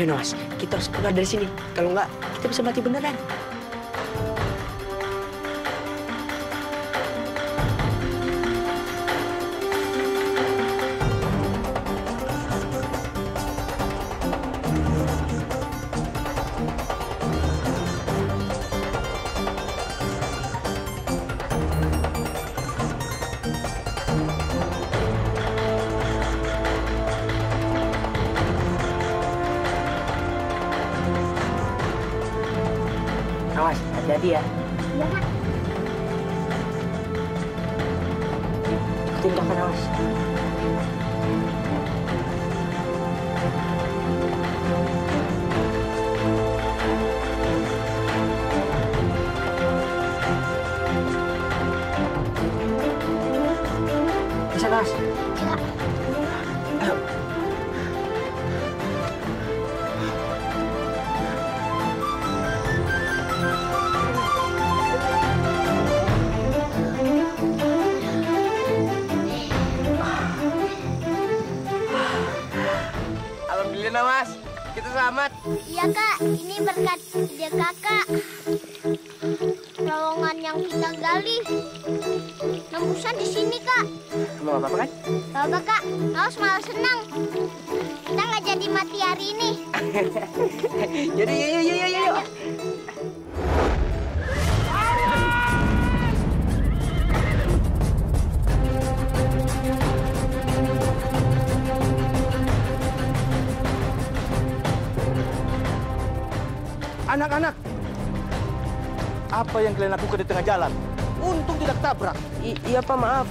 Ayo Nawas, kita harus keluar dari sini. Kalau nggak, kita bisa mati beneran. Nawas, hati-hati ya. Iya, Kak. Ikutin kakak Nawas. Bisa Nawas? Iya. Ayo. Alhamdulillah Mas, kita selamat. Iya, Kak. Ini berkat dia Kakak. Terowongan yang kita gali. Nembusan di sini, Kak. Mau apa-apa kan? Bapak, Kak. Nawas malah senang. Kita nggak jadi mati hari ini. Jadi yuk. Anak-anak, apa yang kalian lakukan di tengah jalan? Untung tidak tabrak. Iya Pak, maaf.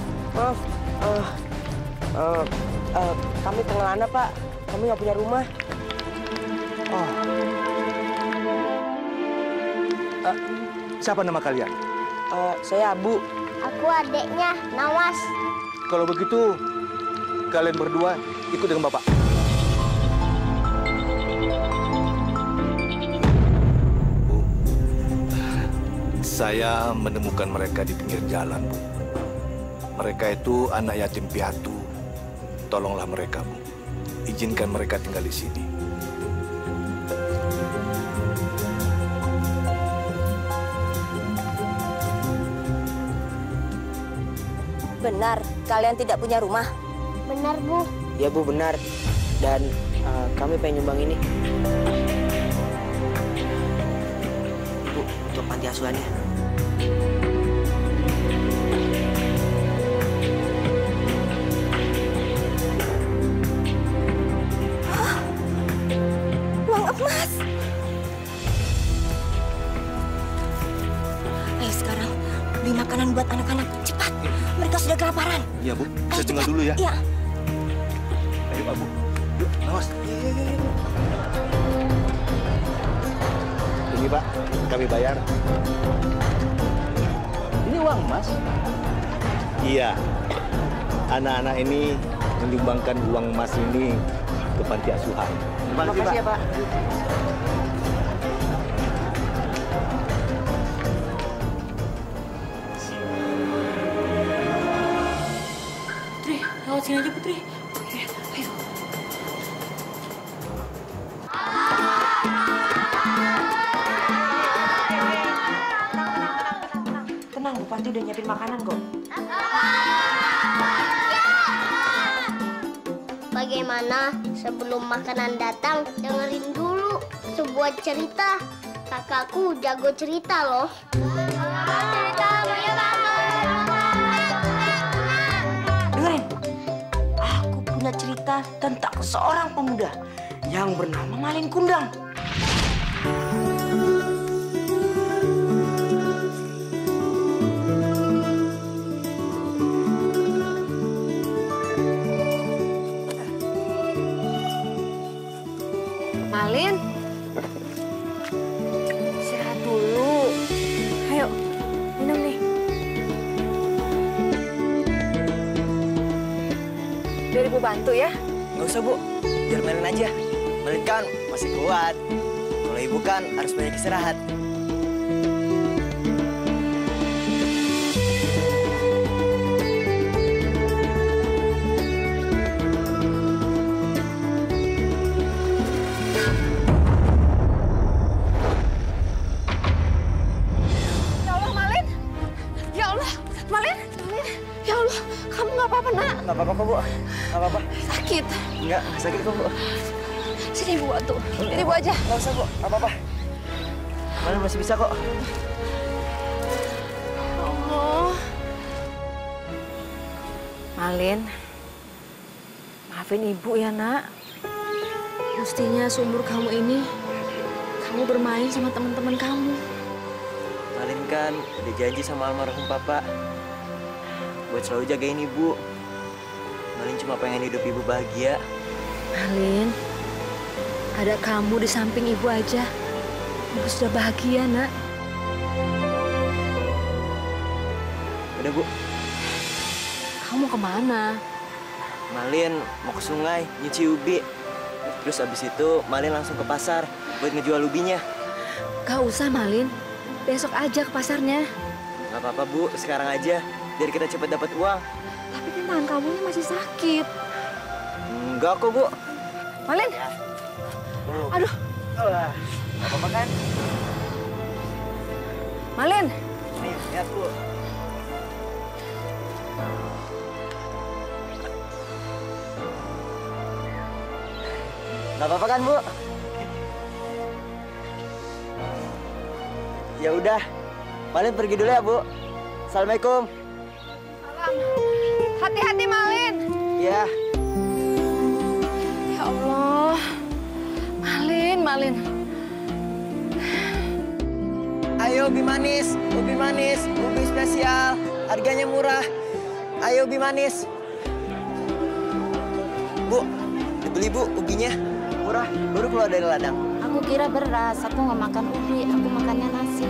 Kami pengelana Pak. Kami nggak punya rumah. Oh. Siapa nama kalian? Saya Abu. Aku adeknya, Nawas. Kalau begitu, kalian berdua ikut dengan Bapak. Saya menemukan mereka di pinggir jalan, Bu. Mereka itu anak yatim piatu. Tolonglah mereka, Bu. Izinkan mereka tinggal di sini. Benar, kalian tidak punya rumah? Benar, Bu. Ya Bu, benar. Dan kami pengen nyumbang ini. Bu, untuk panti asuhannya. Uang emas. Ayo sekarang beli makanan buat anak-anak. Cepat, mereka sudah kelaparan. Iya, Bu. Saya tinggal dulu ya. Iya. Ayo, Pak, Bu. Yuk, awas. Ini, Pak. Kami bayar. Ini uang, Mas. Iya. Anak-anak ini menyumbangkan uang emas ini ke panti asuhan. Terima kasih ya Pak. Putri, lewat sini aja Putri. Ayo. Tenang, Bu Panti udah nyiapin makanan kok. Bagaimana sebelum makanan datang, dengerin dulu sebuah cerita. Kakakku jago cerita loh. Dengerin, aku punya cerita tentang seorang pemuda yang bernama Malin Kundang. Malin, istirahat dulu. Ayo, minum nih. Biar Ibu bantu ya. Nggak usah, Bu. Biar Malin aja. Malin kan masih kuat. Kalau Ibu kan harus banyak istirahat. Nggak apa-apa kok, Bu. Nggak apa-apa. Sakit. Nggak sakit kok, Bu. Sini ibu bantu. Ini ibu aja. Nggak usah, Bu. Nggak apa-apa. Malin masih bisa kok. Allah. Malin, maafin ibu ya nak. Mestinya seumur kamu ini, kamu bermain sama teman-teman kamu. Malin kan udah janji sama almarhum Papa buat selalu jagain Ibu. Malin cuma pengen hidup Ibu bahagia. Malin, ada kamu di samping ibu aja. Ibu sudah bahagia, nak. Udah, Bu. Kamu kemana? Malin mau ke sungai nyuci ubi. Terus abis itu Malin langsung ke pasar buat ngejual ubinya. Gak usah, Malin. Besok aja ke pasarnya. Gak apa-apa, Bu. Sekarang aja. Biar kita cepat dapat uang. Tapi kan tangan kamu masih sakit. Enggak kok, Bu. Malin. Aduh. Gak apa-apa kan? Malin. Nih, lihat, Bu. Gak apa-apa kan, Bu? Ya udah, Malin pergi dulu ya, Bu. Assalamualaikum. Salam. Hati-hati, Malin. Ya. Ya Allah. Malin. Ayo ubi manis, ubi spesial, harganya murah. Ayo ubi manis. Bu, dibeli Bu ubinya. Murah, baru keluar dari ladang. Aku kira beras, aku nggak makan ubi, aku makannya nasi.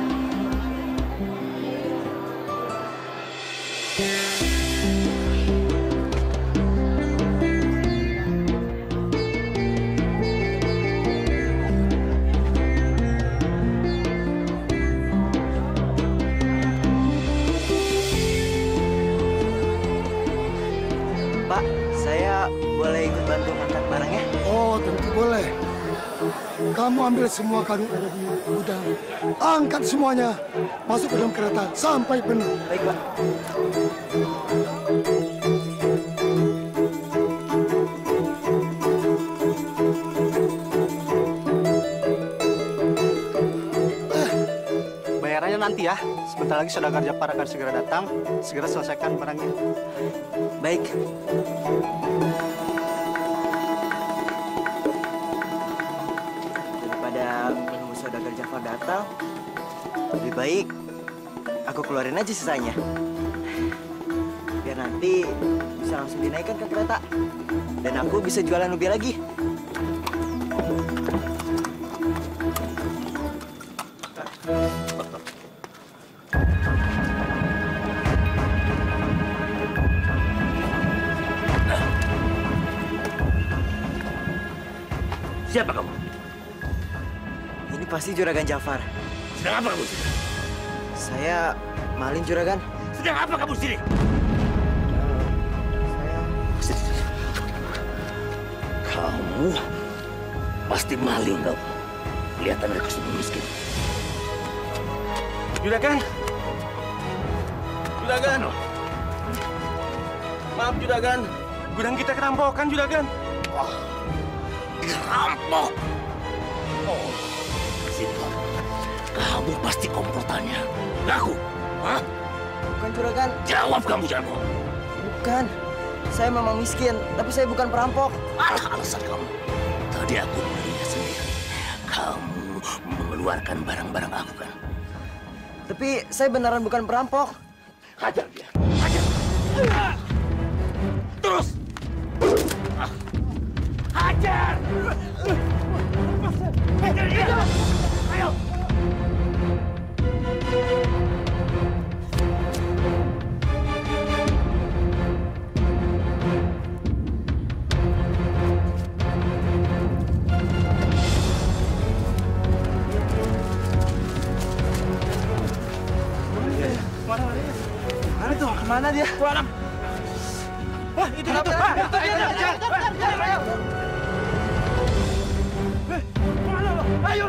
Pak, saya boleh ikut bantu angkat barangnya? Oh, tentu boleh. Kamu ambil semua karung ada di gudang. Angkat semuanya. Masuk ke dalam kereta sampai penuh. Baik, Pak. Bayarannya nanti ya. Sebentar lagi Saudagar Jafar akan segera datang. Segera selesaikan barangnya. Baik. Daripada menunggu Saudagar Jafar datang, lebih baik aku keluarin aja sisanya. Biar nanti bisa langsung dinaikkan ke kereta. Dan aku bisa jualan ubi lagi. Siapa kamu? Ini pasti Juragan Jafar. Sedang apa kamu sini? Saya Malin, Juragan. Sedang apa kamu sini? Kamu pasti maling kamu. Kelihatan dari kostum miskin. Juragan. Juragan. Maaf, Juragan. Gudang kita kerampokan, Juragan. Wah, kerampok. Oh, Sintor. Kamu pasti komplotannya. Ngaku. Hah? Bukan, Juragan. Jawab kamu, jangan bohong. Bukan. Saya memang miskin, tapi saya bukan perampok. Alah, alasan kamu. Tadi aku melihat sendiri. Kamu mengeluarkan barang-barang aku kan? Tapi saya beneran bukan perampok. Hajar dia. Hajar. Terus. Hajar. Hajar dia. Ayo. Mana tuh? Kemana dia? Alam. Wah, itu dia tuh. Itu dia. Ayo. Mana lo? Ayo.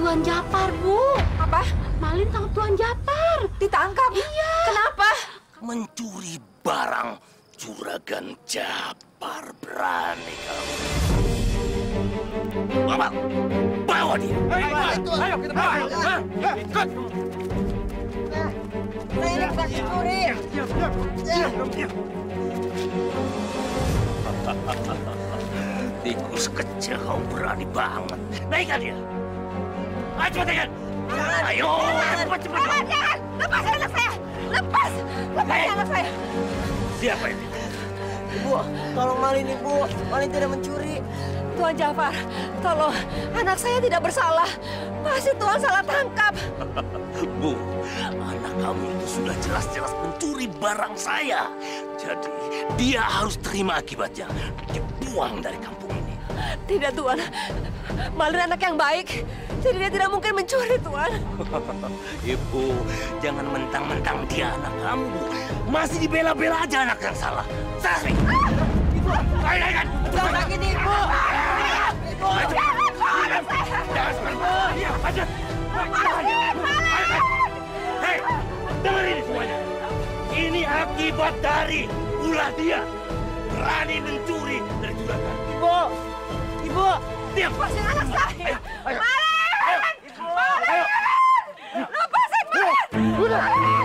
Tuan Japar, Bu. Apa? Malin tangkap Tuan Japar. Ditangkap? Iya. Kenapa? Mencuri barang Juragan Japar. Berani kamu. Bawa dia. Ayo kita bawa. Ikut. Saya ini bukan pencuri. Tikus kecil, kau berani banget. Naikkan dia. Ayo cepat naikkan. Ayo, cepat. Jangan! Lepas anak saya! Lepas anak saya! Siapa ini? Ibu, tolong Malin, Ibu. Malin tidak mencuri. Tuan Jafar, tolong. Anak saya tidak bersalah. Pasti Tuan salah tangkap. Bu, anak kamu itu sudah jelas-jelas mencuri barang saya. Jadi, dia harus terima akibatnya. Dibuang dari kampung ini. Tidak, Tuan. Malin anak yang baik. Jadi dia tidak mungkin mencuri, Tuan. Ibu, jangan mentang-mentang dia anak kamu, Bu. Masih dibela-bela aja anak yang salah. Salah, Ibu, ayo, kan? jangan sakit, Ibu. Ibu, jangan seperti itu. Aja. Hei, dengar ini semuanya. Ini akibat dari ulah dia. Berani mencuri dari juragan. Ibu, diam. Lepasin anak saya. Ayo. Malin! Malin! Lepasin, Malin! Udah.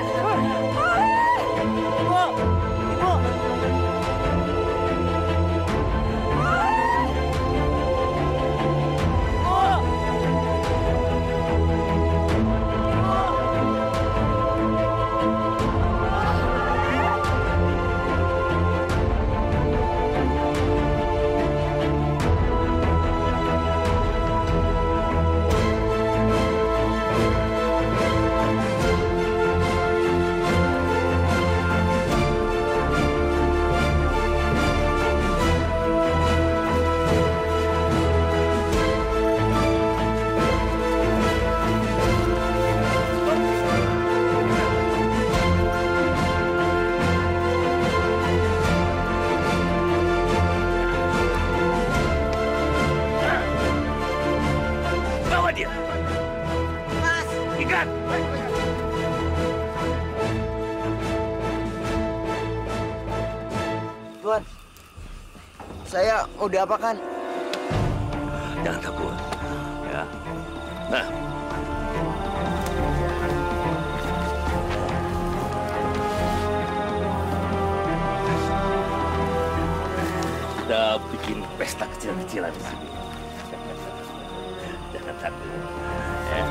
Tuan, saya mau diapakan? Jangan takut. Ya. Nah. Kita bikin pesta kecil-kecilan di sini. Jangan takut. Ya.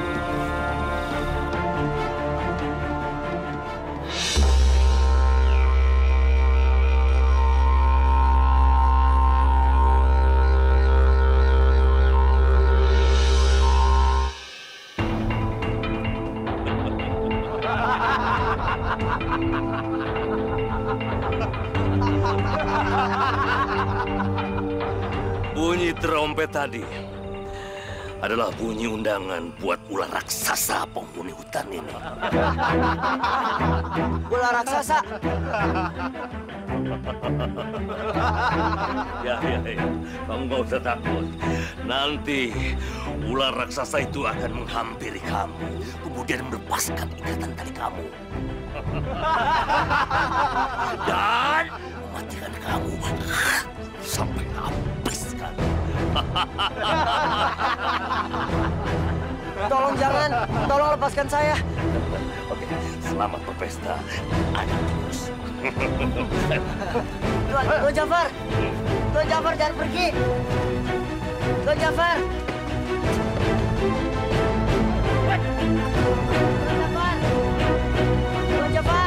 Bunyi trompet tadi adalah bunyi undangan buat ular raksasa penghuni hutan ini. Ular raksasa? Ya. Kamu nggak usah takut. Nanti ular raksasa itu akan menghampiri kamu, kemudian melepaskan ikatan tali kamu. Dan mematikan kamu sampai habis kan. Tolong jangan, tolong lepaskan saya. Oke, selamat berpesta. Ayo terus. Tuan Jafar, Tuan Jafar jangan pergi. Tuan Jafar. Tuan Jafar.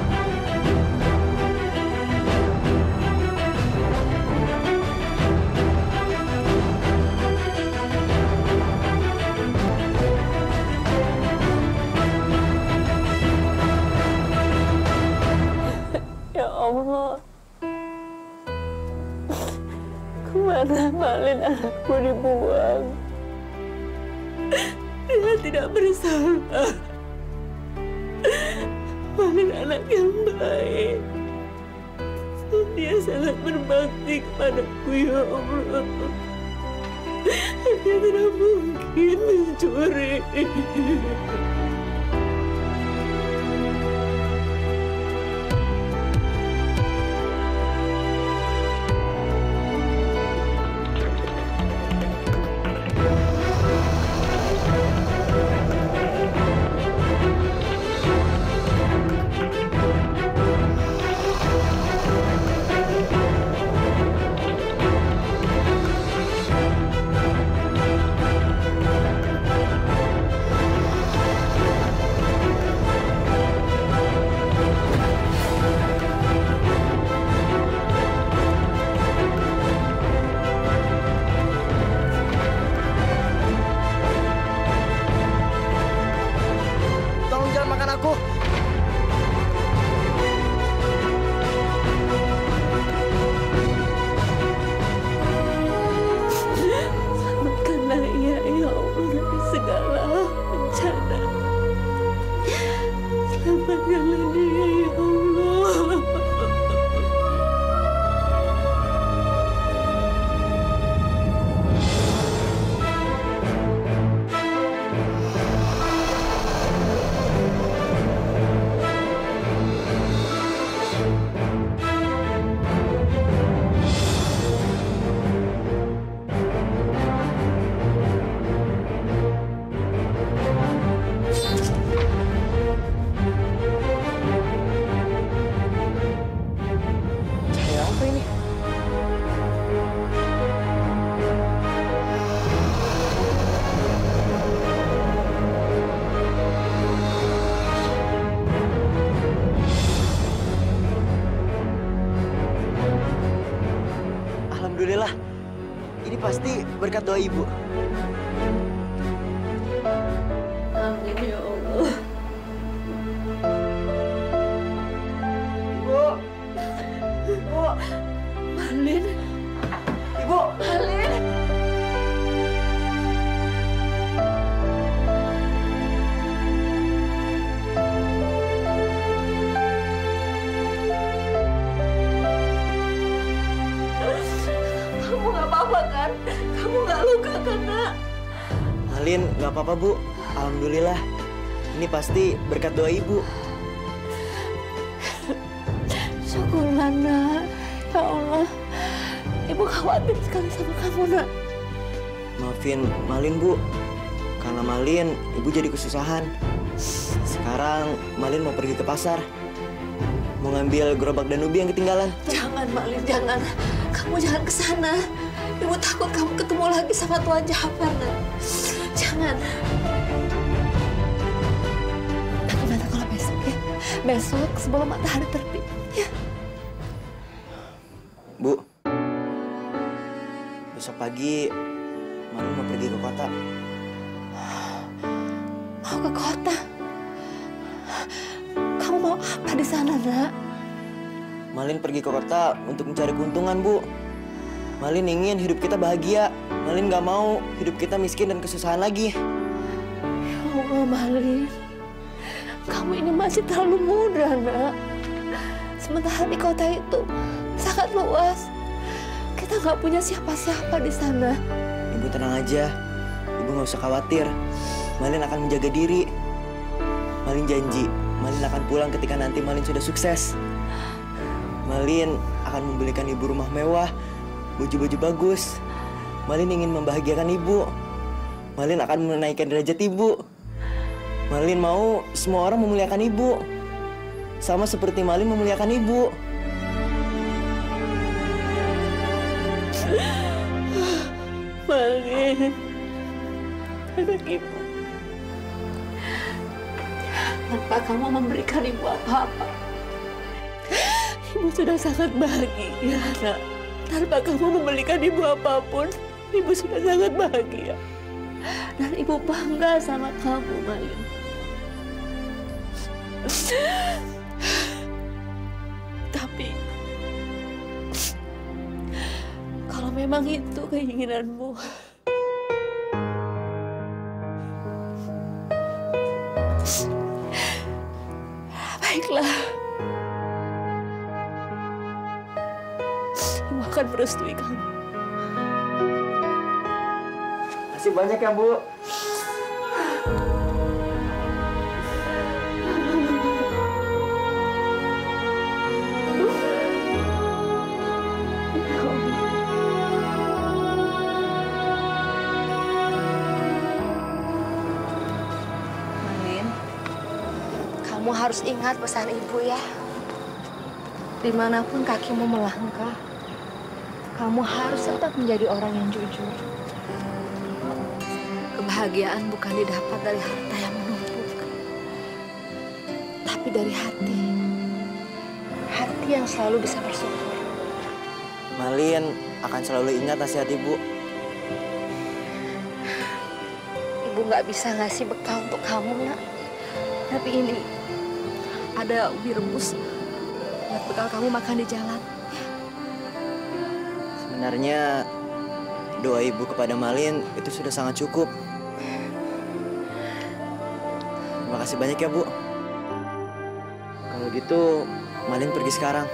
Ya Allah, kemana Malin anakku dibuang? Dia tidak bersalah. Malin anak yang baik. Dia sangat berbakti kepadaku, ya Allah. Dia tidak mungkin pencuri. Tolong jangan makan aku. Selamatkanlah ia, ya Allah, dari segala bencana. Selamatkanlah dia, ya Allah. Cahaya apa ini? Alhamdulillah. Ini pasti berkat doa ibu. Amin ya Allah. Ibu. Ibu. Malin. Ibu. Malin. Kamu nggak apa-apa kan? Kamu nggak luka kan, Nak? Malin, nggak apa-apa bu. Alhamdulillah. Ini pasti berkat doa ibu. Syukurlah, Nak. Ya Allah. Ibu khawatir sekali sama kamu, Nak. Maafin Malin bu. Karena Malin, ibu jadi kesusahan. Sekarang Malin mau pergi ke pasar. Mau ngambil gerobak dan ubi yang ketinggalan. Jangan, Malin, jangan. Kamu jangan ke sana. Ibu takut kamu ketemu lagi sama Tuan Jafar, Nak. Jangan. Bagaimana kalau besok ya? Besok sebelum matahari terbit, ya? Bu, besok pagi Malin mau pergi ke kota. Mau ke kota? Kamu mau apa di sana, Nak? Malin pergi ke kota untuk mencari keuntungan, Bu. Malin ingin hidup kita bahagia. Malin gak mau hidup kita miskin dan kesusahan lagi. Ya Allah, Malin. Kamu ini masih terlalu muda, Nak. Sementara di kota itu sangat luas. Kita nggak punya siapa-siapa di sana. Ibu tenang aja. Ibu nggak usah khawatir. Malin akan menjaga diri. Malin janji, Malin akan pulang ketika nanti Malin sudah sukses. Malin akan membelikan ibu rumah mewah, baju-baju bagus. Malin ingin membahagiakan ibu. Malin akan menaikkan derajat ibu. Malin mau semua orang memuliakan ibu. Sama seperti Malin memuliakan ibu. Malin, anak ibu. Tanpa kamu memberikan ibu apa-apa. Ibu sudah sangat bahagia, Nak. Tanpa kamu memberikan ibu apapun, ibu sudah sangat bahagia. Dan ibu bangga sama kamu, Malin. Tapi, kalau memang itu keinginanmu, baiklah. Ibu akan merestui kamu. Terima kasih banyak ya, Bu. Kamu harus ingat pesan ibu ya. Dimanapun kakimu melangkah, kamu harus tetap menjadi orang yang jujur. Kebahagiaan bukan didapat dari harta yang menumpuk, tapi dari hati. Hati yang selalu bisa bersyukur. Malin akan selalu ingat nasihat ibu. Ibu nggak bisa ngasih bekal untuk kamu, nak. Tapi ini ada ubi rebus buat bekal kamu makan di jalan. Sebenarnya doa ibu kepada Malin itu sudah sangat cukup. Terima kasih banyak ya, Bu. Kalau gitu, Malin pergi sekarang.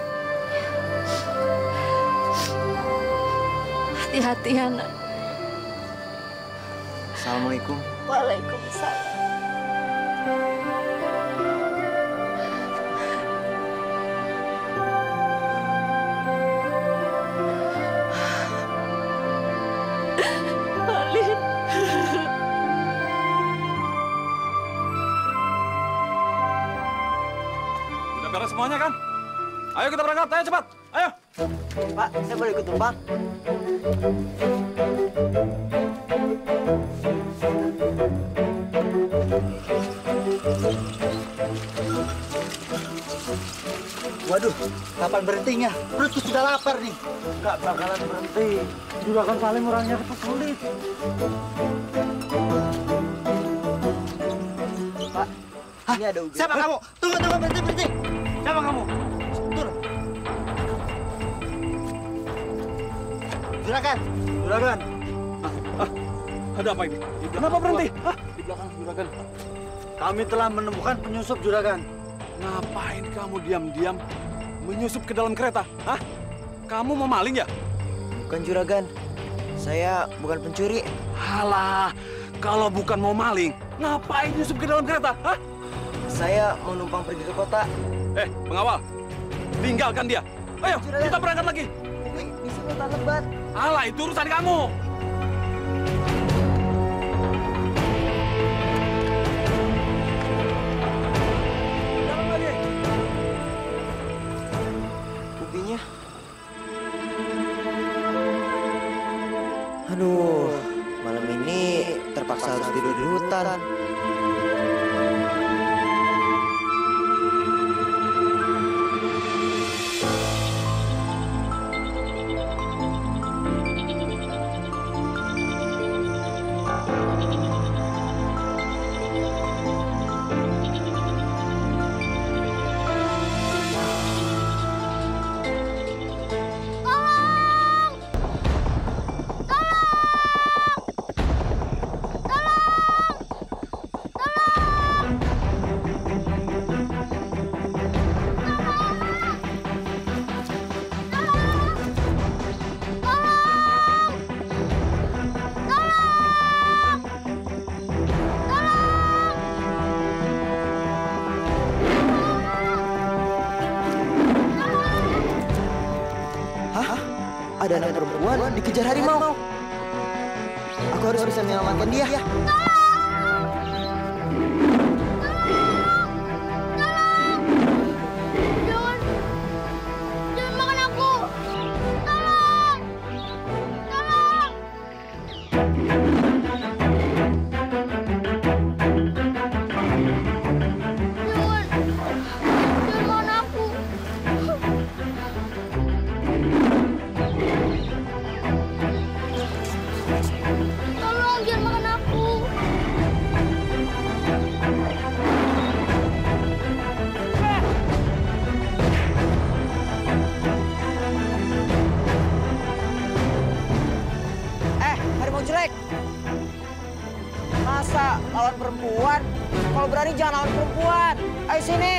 Hati-hati ya, nak. Assalamualaikum. Waalaikumsalam. Malin. Udah beres semuanya kan? Ayo kita berangkat, ayo cepat, ayo. Pak, saya boleh ikut tumpang? Waduh, kapan berhentinya? Perutku sudah lapar nih. Nggak bakalan berhenti. Juragan Salim orangnya sulit. Pak, ini ada ubi. Siapa kamu? Tunggu, berhenti. Siapa kamu? Turun. Juragan. Ada apa ini? Kenapa berhenti? Di belakang Juragan. Kami telah menemukan penyusup Juragan. Ngapain kamu diam-diam menyusup ke dalam kereta? Hah? Kamu mau maling ya? Bukan Juragan. Saya bukan pencuri. Halah, kalau bukan mau maling, ngapain nyusup ke dalam kereta? Hah? Saya mau numpang pergi ke kota. Pengawal, tinggalkan dia. Ayo, kita berangkat lagi. Di sini hutan lebat. Alah, itu urusan kamu. Jalan lagi. Ubinya. Aduh, malam ini terpaksa harus tidur di hutan. Ada anak perempuan dikejar harimau. Aku harus bisa menyelamatkan dia. Jangan makan aku. Tolong. Jangan makan aku. Tolong jangan makan aku. Harimau jelek. Masa lawan perempuan? Kalau berani jangan lawan perempuan. Ayo sini.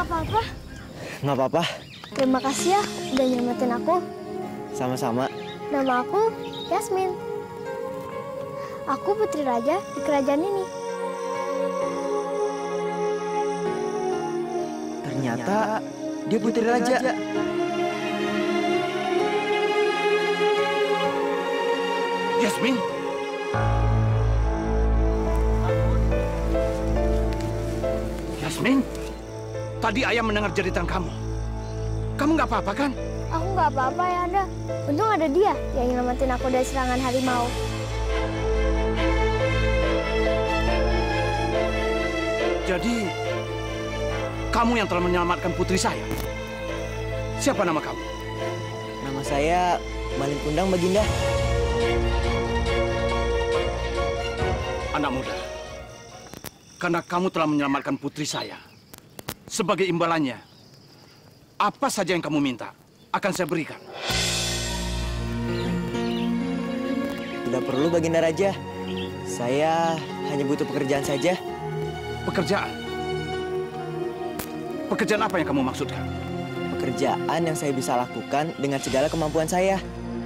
apa-apa. Nggak apa-apa. Terima kasih ya udah nyelamatin aku. Sama-sama. Nama aku Yasmin. Aku putri raja di kerajaan ini. Ternyata dia putri raja. Yasmin. Yasmin, tadi ayah mendengar jeritan kamu. Kamu nggak apa-apa kan? Aku nggak apa-apa ya, Anda. Untung ada dia yang nyelamatin aku dari serangan harimau. Jadi, kamu yang telah menyelamatkan putri saya. Siapa nama kamu? Nama saya Malin Kundang, Baginda. Anak muda, karena kamu telah menyelamatkan putri saya. Sebagai imbalannya, apa saja yang kamu minta akan saya berikan. Tidak perlu, Baginda Raja. Saya hanya butuh pekerjaan saja. Pekerjaan? Pekerjaan apa yang kamu maksudkan? Pekerjaan yang saya bisa lakukan dengan segala kemampuan saya.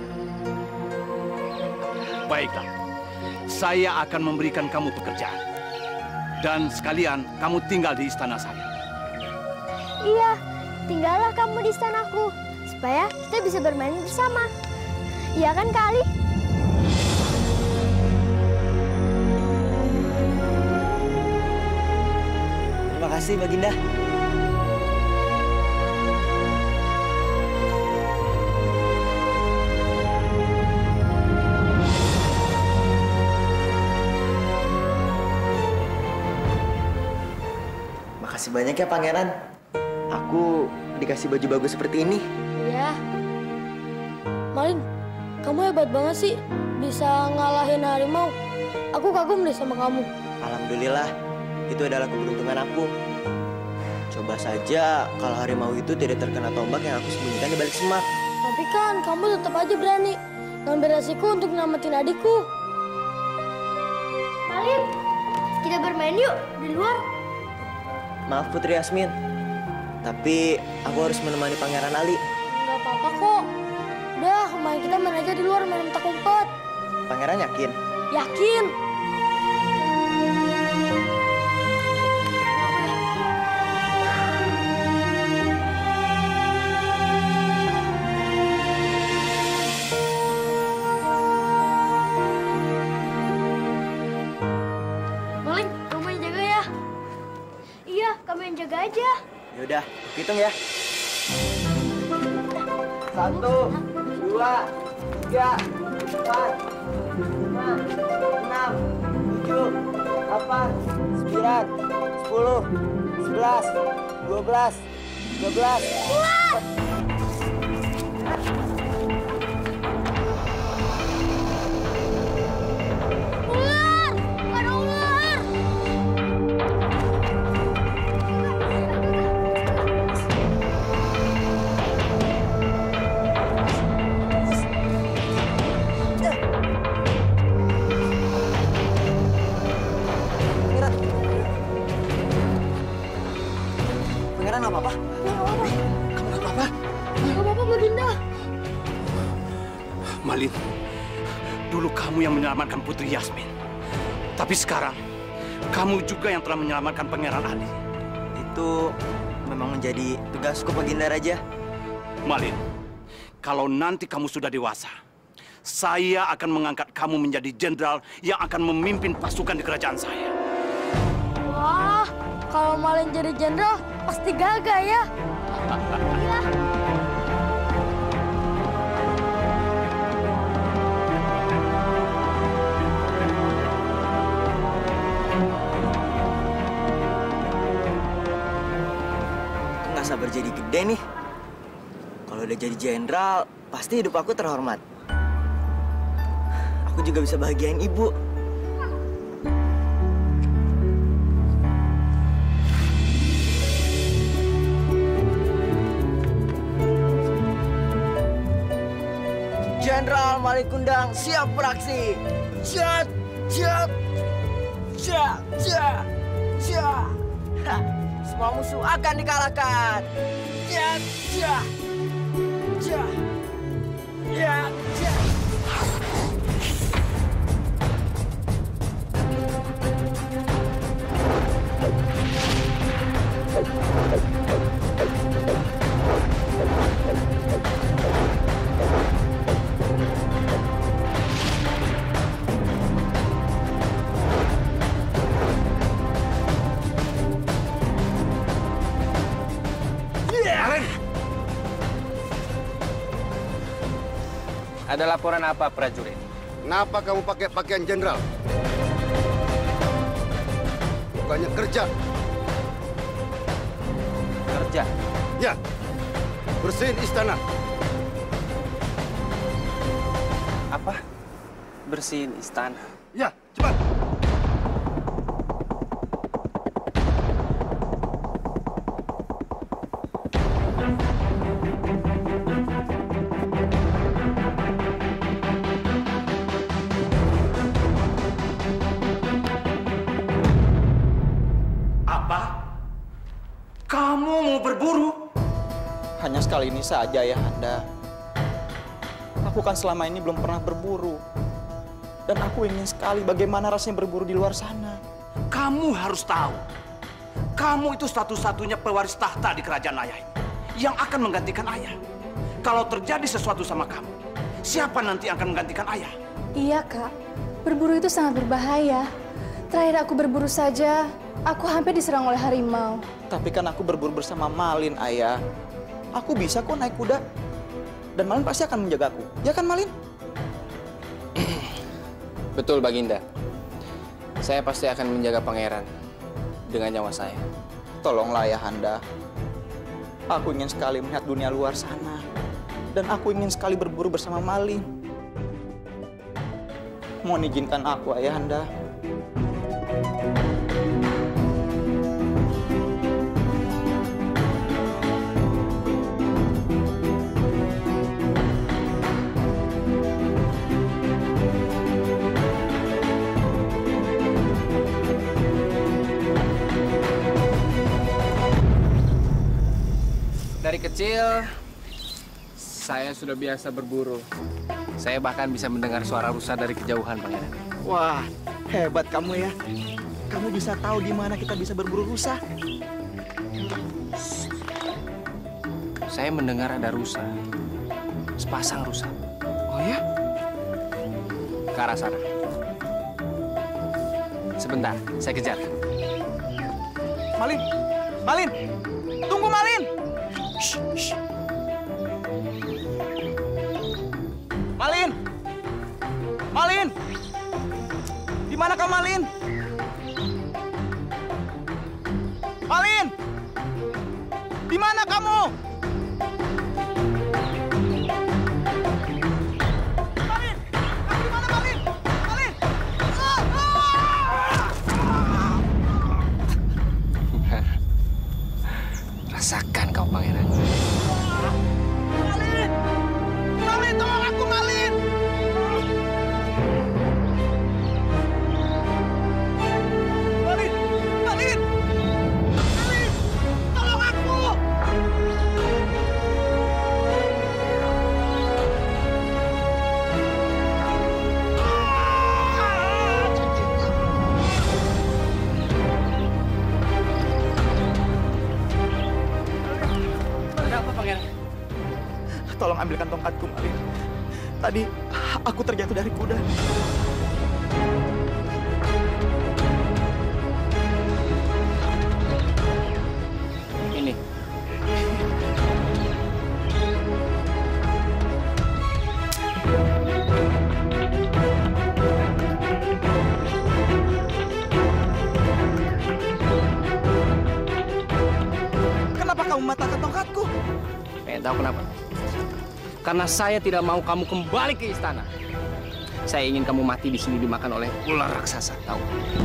Baiklah, saya akan memberikan kamu pekerjaan. Dan sekalian kamu tinggal di istana saya. Iya, tinggallah kamu di istanaku. Supaya kita bisa bermain bersama. Iya kan, Kak Ali? Terima kasih, Baginda. Makasih banyak ya, Pangeran. Aku dikasih baju bagus seperti ini. Iya. Malin, kamu hebat banget sih. Bisa ngalahin harimau. Aku kagum deh sama kamu. Alhamdulillah, itu adalah keberuntungan aku. Coba saja kalau harimau itu tidak terkena tombak yang aku sembunyikan di balik semak. Tapi kan kamu tetap aja berani ngambil resiko untuk nyelamatin adikku. Malin, kita bermain yuk di luar. Maaf Putri Yasmin, tapi aku harus menemani Pangeran Ali. Gak apa-apa kok. Udah, main kita main aja di luar, main petak umpet. Pangeran yakin? Yakin. Malin, kamu yang jaga ya. Iya, kamu yang jaga aja. Yaudah, hitung ya. 1, 2, 3, 4, 5, 6, 7, 8, 9, 10, 11, 12, 13. Ular! Ada ular! Pangeran nggak apa-apa? Kamu nggak apa-apa? Gak apa-apa, Baginda. Malin, dulu kamu yang menyelamatkan Putri Yasmin. Tapi sekarang, kamu juga yang telah menyelamatkan Pangeran Ali. Itu memang menjadi tugasku, Baginda Raja. Malin, kalau nanti kamu sudah dewasa, saya akan mengangkat kamu menjadi jenderal yang akan memimpin pasukan di kerajaan saya. Wah, kalau Malin jadi jenderal, pasti gagah ya. Iya. Nggak sabar jadi gede nih. Kalau udah jadi jenderal, pasti hidup aku terhormat. Aku juga bisa bahagiain ibu. Jenderal Malin Kundang siap beraksi. Jat, jat, jat, jat, jat. semua musuh akan dikalahkan. Ya, ya, ya, ya, ya. Ada laporan apa, prajurit? Kenapa kamu pakai pakaian jenderal? Bukannya kerja. Kerja? Ya. Bersihin istana. Apa? Bersihin istana? Ya, cepat. Hanya sekali ini saja, Ayahanda. Aku kan selama ini belum pernah berburu. Dan aku ingin sekali bagaimana rasanya berburu di luar sana. Kamu harus tahu, kamu itu satu-satunya pewaris tahta di kerajaan ayah ini yang akan menggantikan ayah. Kalau terjadi sesuatu sama kamu, siapa nanti yang akan menggantikan ayah? Iya, Kak. Berburu itu sangat berbahaya. Terakhir aku berburu saja, aku hampir diserang oleh harimau. Tapi kan aku berburu bersama Malin, Ayah. Aku bisa kok naik kuda. Dan Malin pasti akan menjagaku. Ya kan, Malin? Betul, Baginda. Saya pasti akan menjaga pangeran dengan nyawa saya. Tolonglah, Ayahanda. Aku ingin sekali melihat dunia luar sana. Dan aku ingin sekali berburu bersama Malin. Mohon izinkan aku, Ayahanda. Dari kecil, saya sudah biasa berburu. Saya bahkan bisa mendengar suara rusa dari kejauhan, Pangeran. Wah, hebat kamu ya. Kamu bisa tahu di mana kita bisa berburu rusa. Saya mendengar ada rusa. Sepasang rusa. Oh ya? Ke arah sana. Sebentar, saya kejar. Malin! Malin! Tunggu, Malin! Shh, shh. Malin! Malin! Di mana kamu, Malin? Malin! Di mana kamu? Malin! Kamu di mana, Malin? Malin! Rasakan kau, Pangeran. Malin! Malin, tolong aku, Malin! Malin! Malin! Malin! Tolong aku! Ada apa, Pangeran? Tolong ambilkan tongkatku, Malin. Tadi aku terjatuh dari kuda. Ini. Kenapa kamu mematahkan tongkatku? Pengen tahu kenapa? Karena saya tidak mau kamu kembali ke istana. Saya ingin kamu mati di sini dimakan oleh ular raksasa, tahu?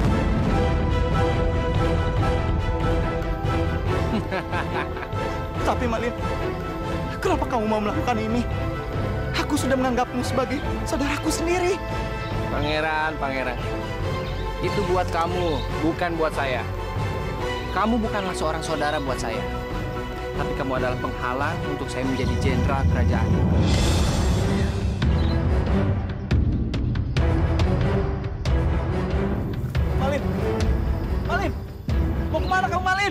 Tapi Malin, kenapa kamu mau melakukan ini? Aku sudah menganggapmu sebagai saudaraku sendiri. Pangeran, Pangeran. Itu buat kamu, bukan buat saya. Kamu bukanlah seorang saudara buat saya. Tapi kamu adalah penghalang untuk saya menjadi jenderal kerajaan. Malin! Malin! Mau kemana kamu, Malin?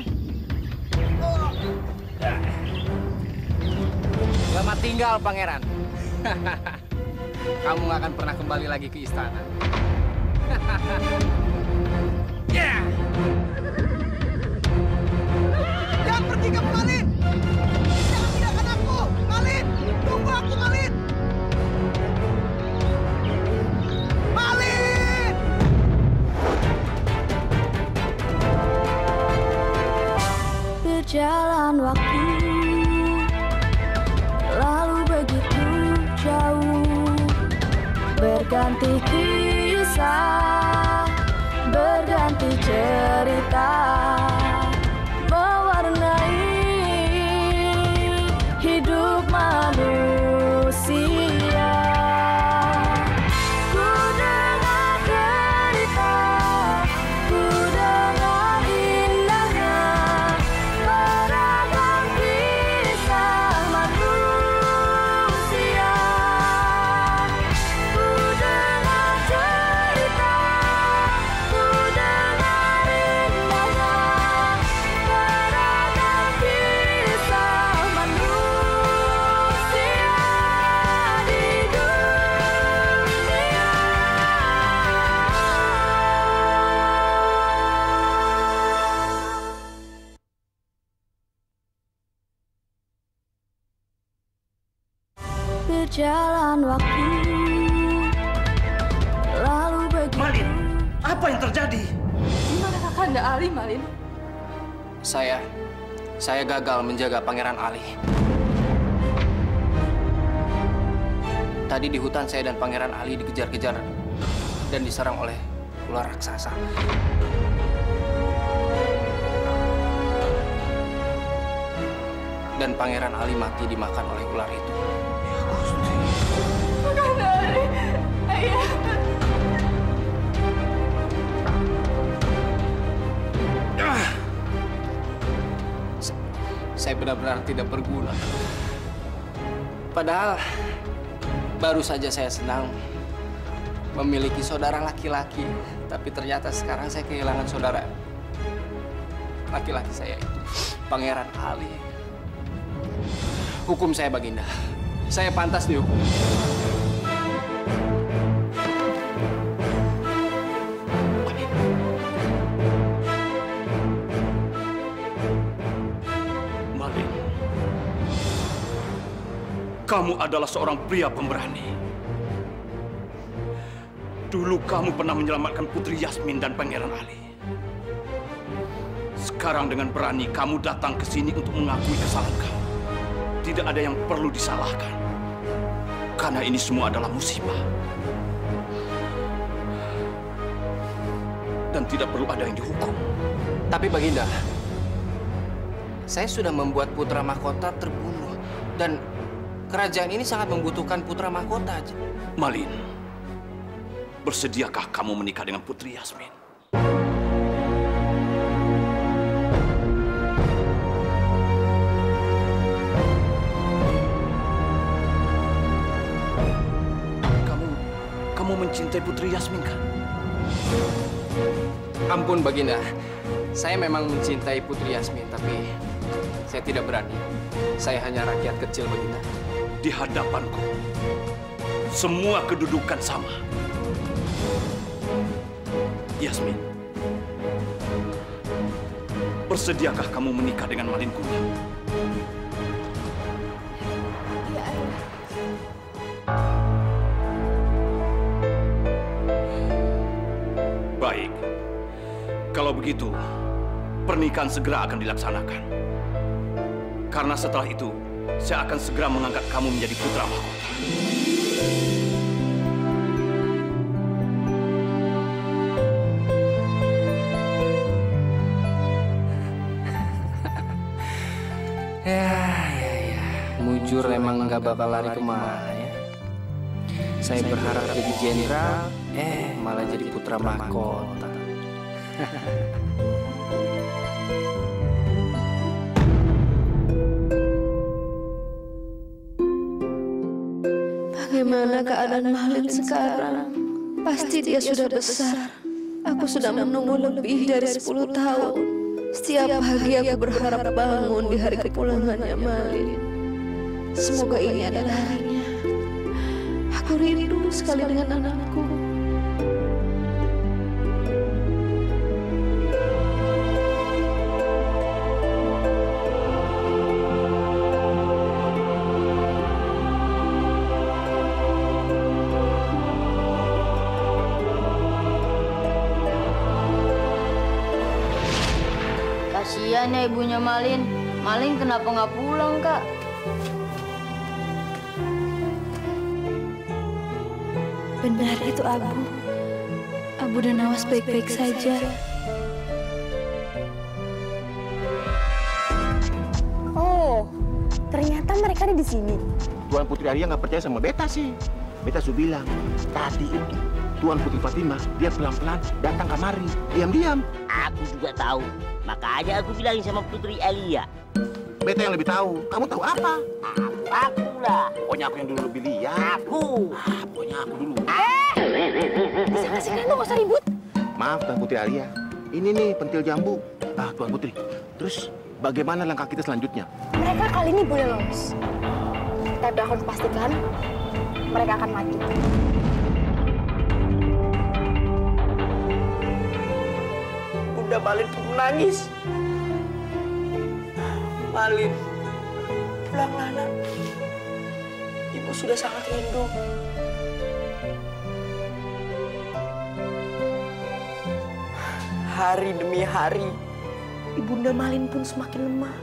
Selamat tinggal, Pangeran. Kamu nggak akan pernah kembali lagi ke istana. Jangan pergi kamu, Malin! Jangan tinggalkan aku! Malin! Tunggu aku, Malin! Malin! Berjalan waktu, lalu begitu jauh, berganti kisah, berganti cerita, mewarnai hidup manusia. Ku dengar cerita, ku dengar indahnya beragam kisah manusia. Ku dengar cerita, ku dengar indahnya beragam kisah manusia di dunia. Berjalan waktu, lalu begitu. Malin, apa yang terjadi? Gimana Kakanda Ali, Malin? Saya gagal menjaga Pangeran Ali. Tadi di hutan saya dan Pangeran Ali dikejar-kejar dan diserang oleh ular raksasa. Dan Pangeran Ali mati dimakan oleh ular itu. Kakanda Ali, ayah. Saya benar-benar tidak berguna. Padahal baru saja saya senang memiliki saudara laki-laki, tapi ternyata sekarang saya kehilangan saudara laki-laki saya itu, Pangeran Ali. Hukum saya, Baginda. Saya pantas dihukum. Malin, kamu adalah seorang pria pemberani. Dulu kamu pernah menyelamatkan Putri Yasmin dan Pangeran Ali. Sekarang dengan berani kamu datang ke sini untuk mengakui kesalahan kamu. Tidak ada yang perlu disalahkan. Karena ini semua adalah musibah. Dan tidak perlu ada yang dihukum. Tapi Baginda, saya sudah membuat putra mahkota terbunuh. Dan kerajaan ini sangat membutuhkan putra mahkota. Malin, bersediakah kamu menikah dengan Putri Yasmin? Kamu mencintai Putri Yasmin, kan? Ampun, Baginda. Saya memang mencintai Putri Yasmin, tapi saya tidak berani. Saya hanya rakyat kecil, Baginda. Di hadapanku, semua kedudukan sama. Yasmin, bersediakah kamu menikah dengan Malin Kundang? Iya, ayah. Baik. Kalau begitu, pernikahan segera akan dilaksanakan. Karena setelah itu, saya akan segera mengangkat kamu menjadi putra mahkota. Mujur emang nggak bakal lari kemana ya. Saya berharap jadi jenderal, malah jadi putra mahkota. keadaan Malin sekarang. Pasti dia sudah besar. Aku sudah menunggu lebih dari 10 tahun. Setiap pagi aku berharap bangun di hari kepulangannya Malin. Semoga ini adalah harinya. Aku rindu sekali dengan anakku. Kasihan ya ibunya Malin. Malin kenapa nggak pulang, Kak? Benar itu Abu. Abu dan Nawas baik-baik saja. Oh, ternyata mereka ada di sini. Tuan Putri Arya nggak percaya sama Beta sih. Beta su bilang, tadi itu Tuan Putri Fatimah dia pelan-pelan datang kamari, diam-diam. Aku juga tahu. Makanya aku bilangin sama Putri Alia. Beta yang lebih tahu. Kamu tahu apa? Aku lah. Pokoknya aku yang dulu lebih lihat. Aku. Pokoknya aku dulu. Bisa nggak sih kalian tuh nggak usah ribut? Maaf Tuan Putri Alia. Ini nih pentil jambu. Tuan Putri. Terus bagaimana langkah kita selanjutnya? Mereka kali ini boleh lolos. Tapi aku pastikan mereka akan mati. Bunda Malin pun menangis. Malin, pulanglah nak. Ibu sudah sangat rindu. Hari demi hari, Ibunda Malin pun semakin lemah.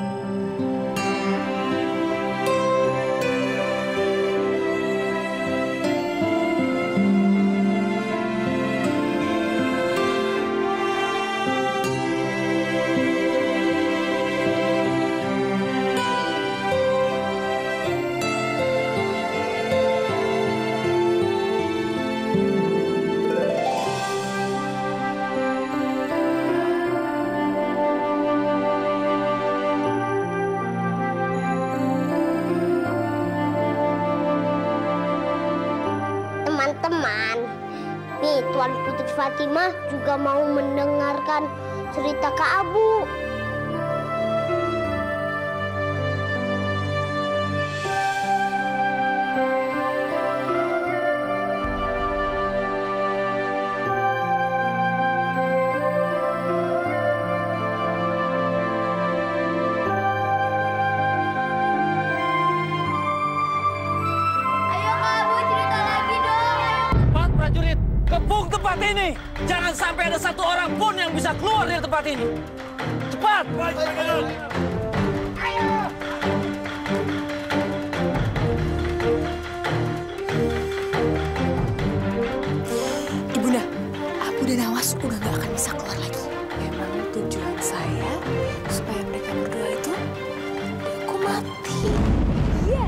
Teman-teman, nih Tuan Putri Fatimah juga mau mendengarkan cerita Kak Abu. Prajurit, kepung tempat ini. Jangan sampai ada satu orang pun yang bisa keluar dari tempat ini. Cepat! Ayo! Ibunda, Abu dan Nawas udah gak akan bisa keluar lagi. Memang tujuan saya supaya mereka berdua itu aku mati. Iya.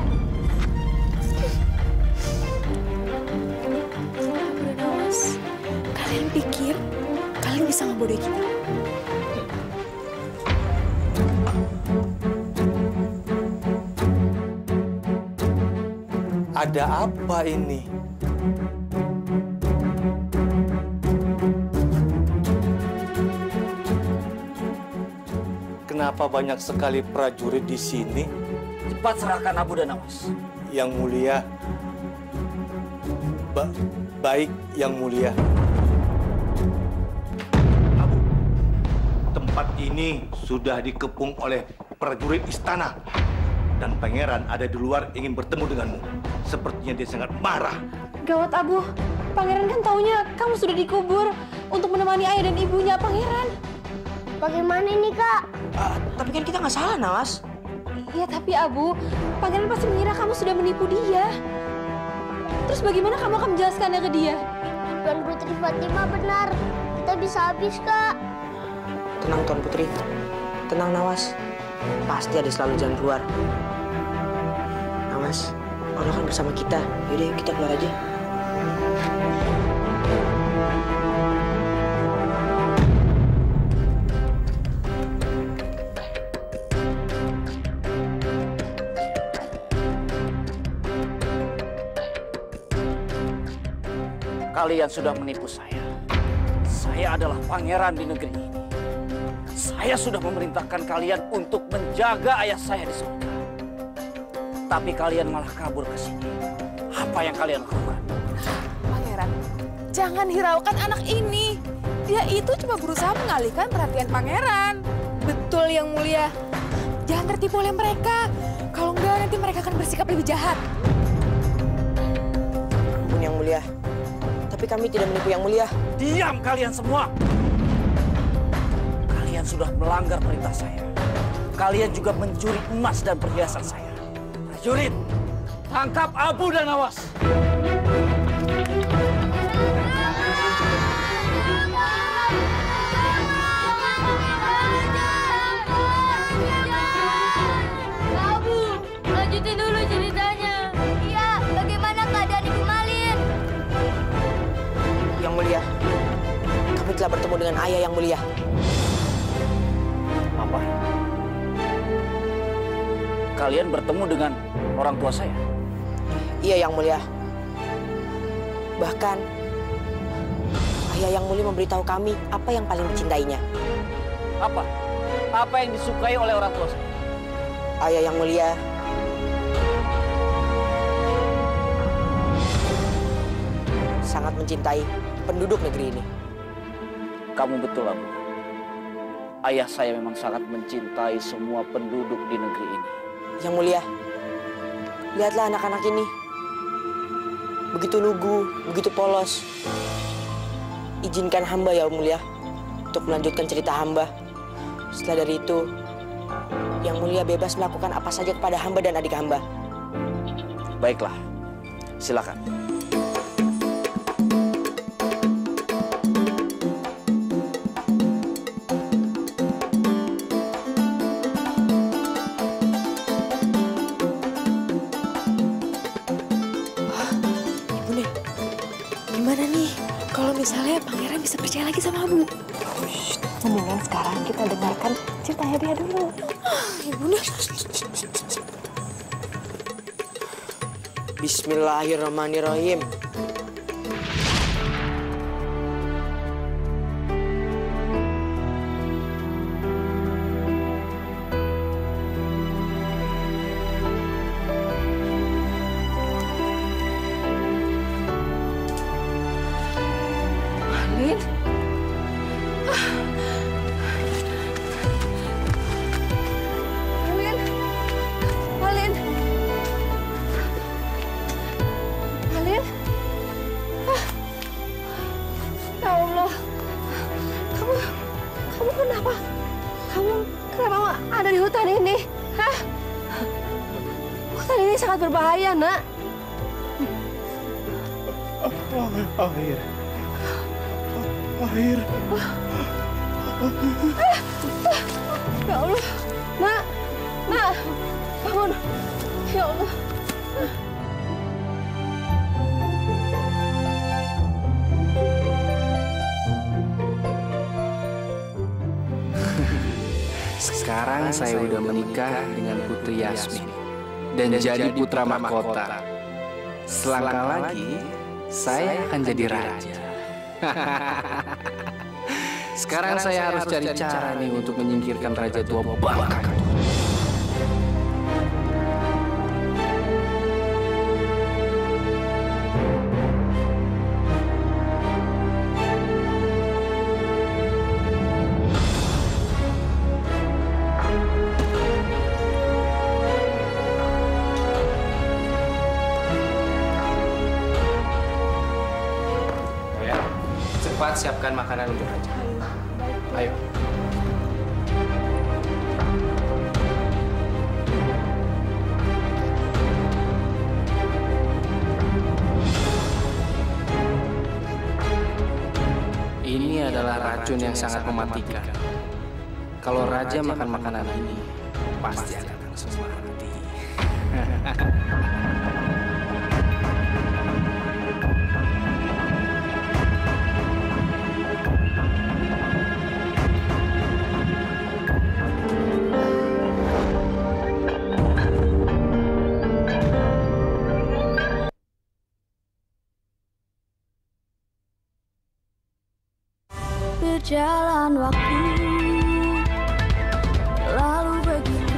Abu dan Nawas, kalian pikir kalian bisa ngebodohin kita? Ada apa ini? Kenapa banyak sekali prajurit di sini? Cepat serahkan Abu dan Nawas. Yang mulia. Baik, Yang Mulia. Abu, tempat ini sudah dikepung oleh prajurit istana. Dan pangeran ada di luar ingin bertemu denganmu. Sepertinya dia sangat marah. Gawat Abu, pangeran kan taunya kamu sudah dikubur untuk menemani ayah dan ibunya pangeran. Bagaimana ini, Kak? Tapi kan kita nggak salah, Nawas. Iya, tapi Abu, pangeran pasti mengira kamu sudah menipu dia. Terus bagaimana kamu akan menjelaskannya ke dia? Tuan Putri Fatimah benar. Kita bisa habis, Kak. Tenang, Tuan Putri. Tenang, Nawas. Pasti ada selalu jalan keluar. Nawas, Allah kan bersama kita. Yaudah, kita keluar aja. Kalian sudah menipu saya. Saya adalah pangeran di negeri ini. Saya sudah memerintahkan kalian untuk menjaga ayah saya di surga. Tapi kalian malah kabur ke sini. Apa yang kalian lakukan? Pangeran, jangan hiraukan anak ini. Dia itu cuma berusaha mengalihkan perhatian pangeran. Betul, Yang Mulia. Jangan tertipu oleh mereka. Kalau enggak, nanti mereka akan bersikap lebih jahat. Ampun, Yang Mulia. Tapi kami tidak menipu, Yang Mulia. Diam kalian semua! Kalian sudah melanggar perintah saya. Kalian juga mencuri emas dan perhiasan saya. Prajurit, tangkap Abu dan Nawas. Abu, lanjutin dulu ceritanya. Iya, bagaimana keadaan Ibu Malin? Yang Mulia, kami telah bertemu dengan ayah Yang Mulia. Apa? Kalian bertemu dengan orang tua saya? Iya, Yang Mulia. Bahkan, ayah Yang Mulia memberitahu kami apa yang paling dicintainya. Apa? Apa yang disukai oleh orang tua saya? Ayah Yang Mulia sangat mencintai penduduk negeri ini. Kamu betul, Abu. Ayah saya memang sangat mencintai semua penduduk di negeri ini. Yang Mulia, lihatlah anak-anak ini. Begitu lugu, begitu polos. Izinkan hamba, Yang Mulia, untuk melanjutkan cerita hamba. Setelah dari itu, Yang Mulia bebas melakukan apa saja kepada hamba dan adik hamba. Baiklah, silakan. Gimana nih kalau misalnya pangeran bisa percaya lagi sama Abu? Mendingan sekarang kita dengarkan ceritanya dia dulu. Ibunda. Bismillahirrahmanirrahim. Malin? Malin? Malin? Malin? Ya Allah. Kamu kenapa? Kamu kenapa ada di hutan ini? Hah? Hutan ini sangat berbahaya, Nak. Air. Air. Ya Allah. Nak. Nak. Bangun. Ya Allah. Sekarang saya udah menikah dengan Putri Yasmin dan jadi putra mahkota. Selangkah lagi, saya akan jadi raja. Sekarang saya harus cari cara nih untuk menyingkirkan Raja Tua Bangka. Cepat siapkan makanan untuk Raja. Ayo. Ini adalah racun yang sangat mematikan. Kalau Raja makan makanan ini, pasti akan langsung mati. Berjalan waktu lalu begitu.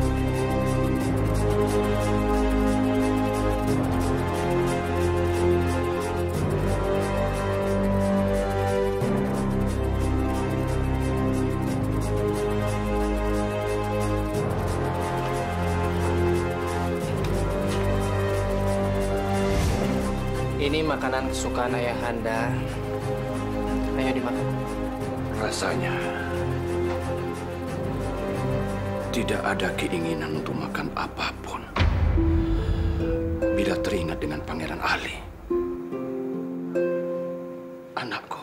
Ini makanan kesukaan Ayahanda. Ayo dimakan. Rasanya tidak ada keinginan untuk makan apapun bila teringat dengan Pangeran Ali. Anakku,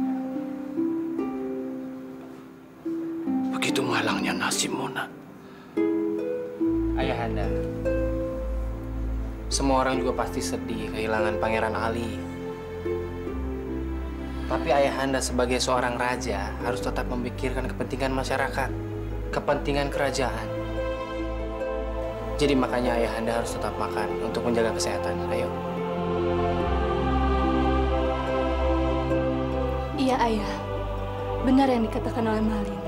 begitu malangnya nasib Mona. Ayahanda, semua orang juga pasti sedih kehilangan Pangeran Ali. Tapi Ayahanda sebagai seorang raja harus tetap memikirkan kepentingan masyarakat, kepentingan kerajaan. Jadi makanya Ayahanda harus tetap makan untuk menjaga kesehatan. Ayo. Iya, Ayah. Benar yang dikatakan oleh Malin.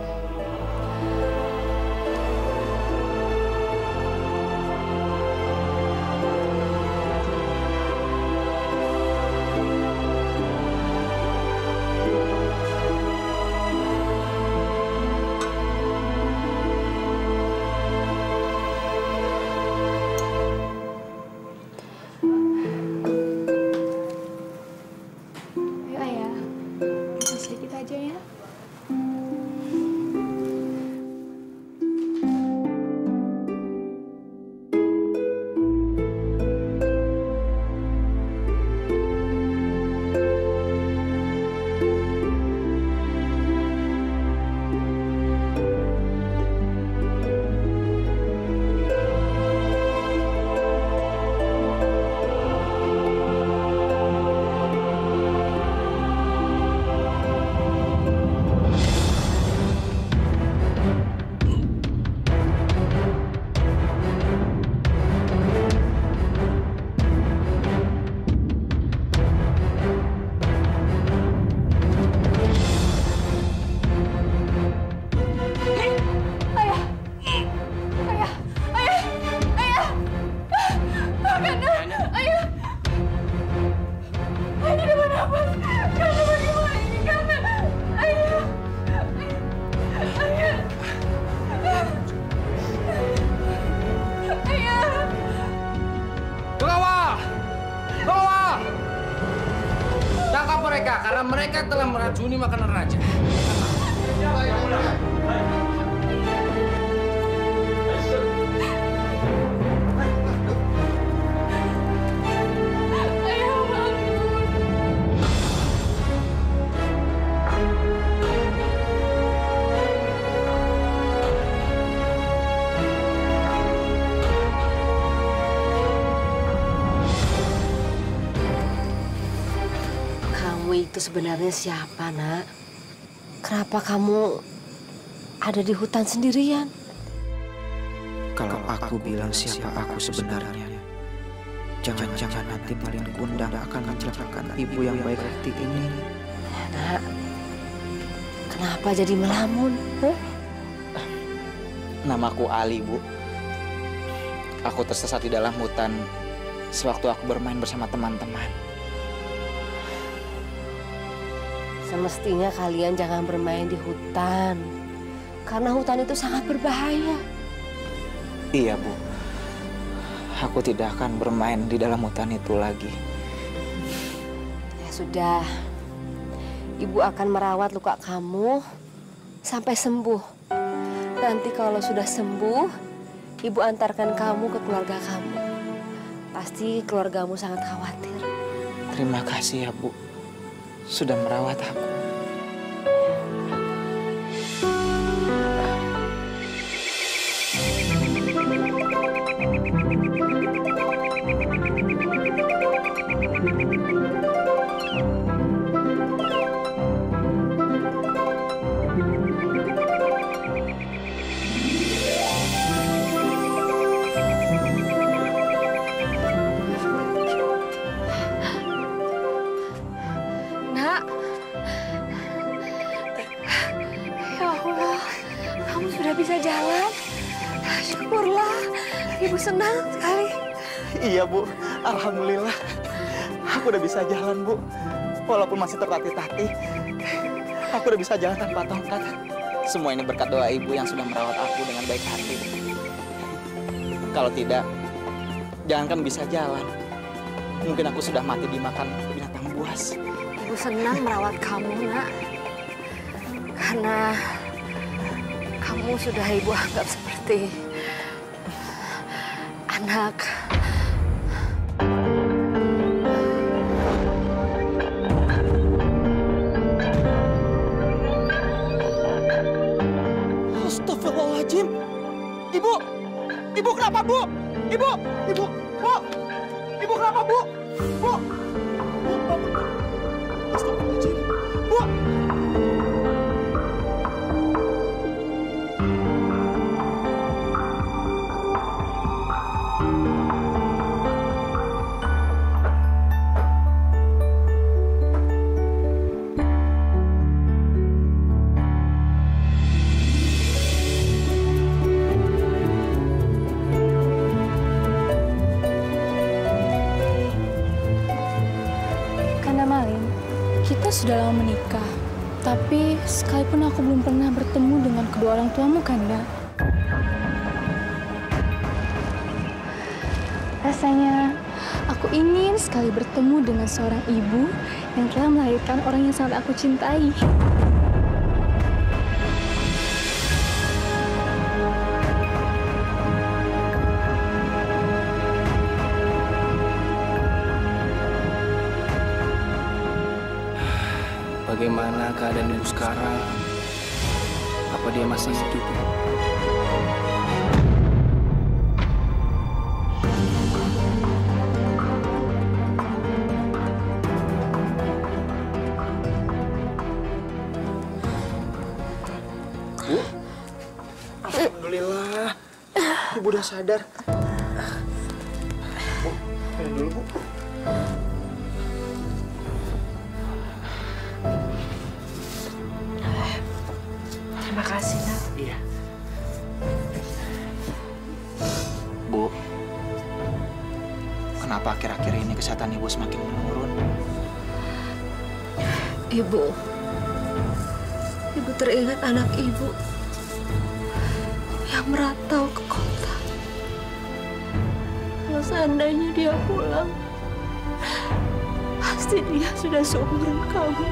Karena mereka telah meracuni makanan raja. Itu sebenarnya siapa, Nak? Kenapa kamu ada di hutan sendirian? Kalau aku bilang siapa aku sebenarnya, jangan-jangan nanti Malin Kundang akan mencelakakan ibu yang baik hati ini. Nak, kenapa jadi melamun? Namaku Ali, Bu. Aku tersesat di dalam hutan sewaktu aku bermain bersama teman-teman. Semestinya kalian jangan bermain di hutan, karena hutan itu sangat berbahaya. Iya, Bu. Aku tidak akan bermain di dalam hutan itu lagi. Ya sudah, Ibu akan merawat luka kamu sampai sembuh. Nanti kalau sudah sembuh, Ibu antarkan kamu ke keluarga kamu. Pasti keluargamu sangat khawatir. Terima kasih ya, Bu. Sudah merawat aku. sudah bisa jalan. Syukurlah, Ibu senang sekali. Iya, Bu. Alhamdulillah. Aku udah bisa jalan, Bu. Walaupun masih tertatih-tatih, aku udah bisa jalan tanpa tongkat. Semua ini berkat doa Ibu yang sudah merawat aku dengan baik hati. Kalau tidak, jangankan bisa jalan, mungkin aku sudah mati dimakan binatang buas. Ibu senang merawat kamu, Nak. Karena kamu sudah Ibu anggap seperti anak. Astagfirullahaladzim. Ibu! Ibu kenapa, Bu? Ibu! Ibu! Bu! Ibu kenapa, Bu? Bu! Astagfirullahaladzim. Bu! Sudah lama menikah, tapi sekalipun aku belum pernah bertemu dengan kedua orang tuamu, Kanda. Rasanya aku ingin sekali bertemu dengan seorang ibu yang telah melahirkan orang yang sangat aku cintai. Bagaimana keadaan ibu sekarang? Apa dia masih hidup? Bu, alhamdulillah, Ibu udah sadar. Bu, minum dulu, Bu. Terima kasih, Nak. Iya. Bu, kenapa akhir-akhir ini kesehatan Ibu semakin menurun? Ibu teringat anak Ibu yang merantau ke kota. Kalau seandainya dia pulang, pasti dia sudah seumuran kamu.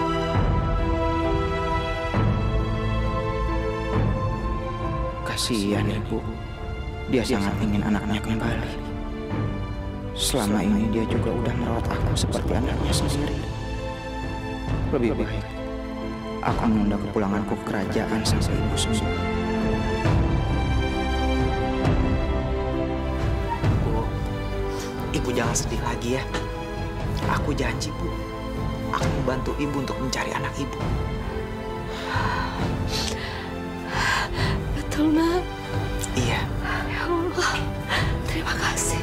Kasihan Ibu, dia sangat ingin anaknya kembali. Selama ini dia juga udah merawat aku seperti anaknya sendiri. Lebih baik aku menunda kepulanganku ke kerajaan sampai Ibu sembuh. Bu, Ibu jangan sedih lagi ya. Aku janji, Bu, aku membantu Ibu untuk mencari anak Ibu. Betul, Nak? Iya. Ya Allah, terima kasih.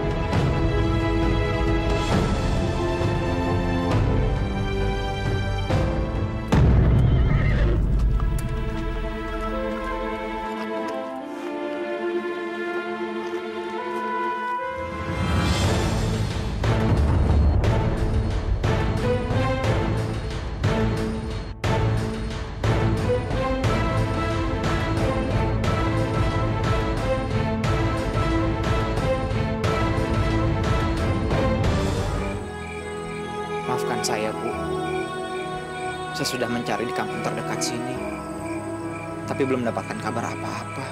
Maafkan saya, Bu. Saya sudah mencari di kampung terdekat sini, tapi belum mendapatkan kabar apa-apa.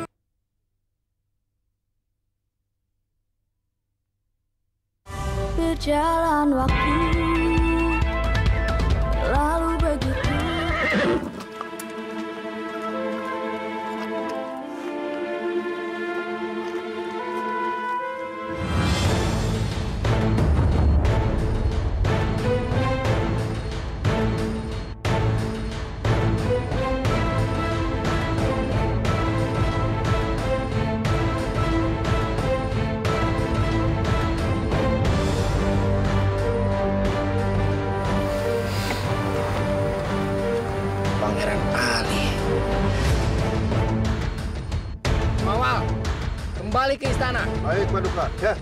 Berjalan waktu, lalu begitu. Pangeran Ali. Mawal, kembali ke istana. Baik, Paduka. Ya.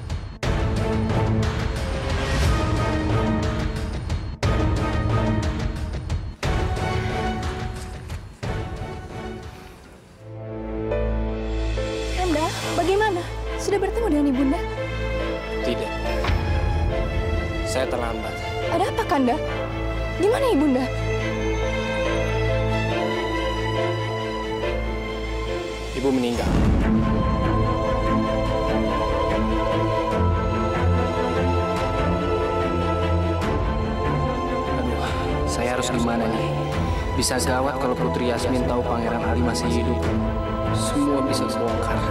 Kanda, bagaimana? Sudah bertemu dengan Ibunda? Tidak. Saya terlambat. Ada apa, Kanda? Di mana Ibunda? Ibu meninggal. Aduh, saya harus gimana nih? Bisa gawat kalau Putri Yasmin tahu Pangeran Ali masih hidup. Semua bisa terbongkar.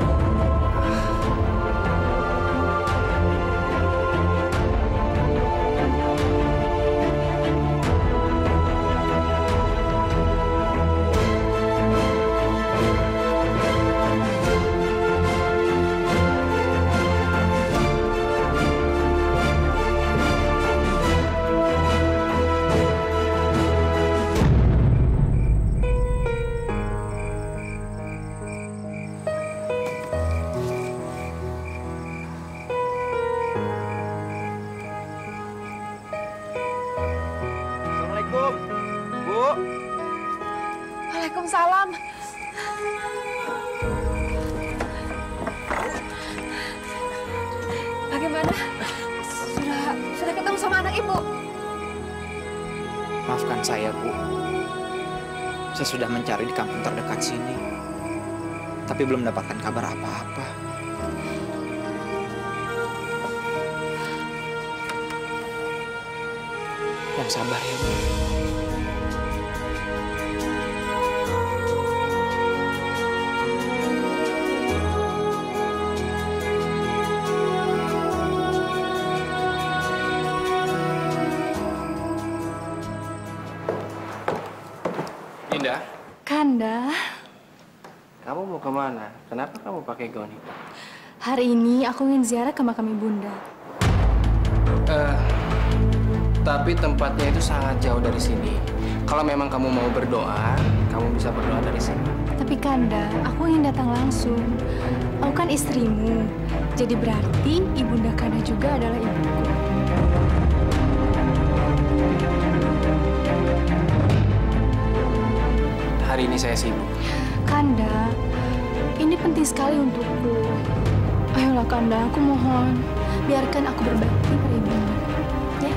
Assalamualaikum, Bu. Waalaikumsalam. Bagaimana? Sudah ketemu sama anak Ibu? Maafkan saya, Bu. Saya sudah mencari di kampung terdekat sini, tapi belum mendapatkan kabar apa-apa. Yang sabar ya, Bu. Dinda, Kanda, kamu mau kemana? Kenapa kamu pakai gaun itu? hari ini aku ingin ziarah ke makam Ibunda. Tapi tempatnya itu sangat jauh dari sini. Kalau memang kamu mau berdoa, kamu bisa berdoa dari sini. Tapi Kanda, aku ingin datang langsung. Aku kan istrimu, jadi berarti Ibunda Kanda juga adalah ibuku. Hari ini saya sibuk. Kanda, ini penting sekali untukku. Ayolah Kanda, aku mohon. Biarkan aku berbakti pada Ibunda. Ya?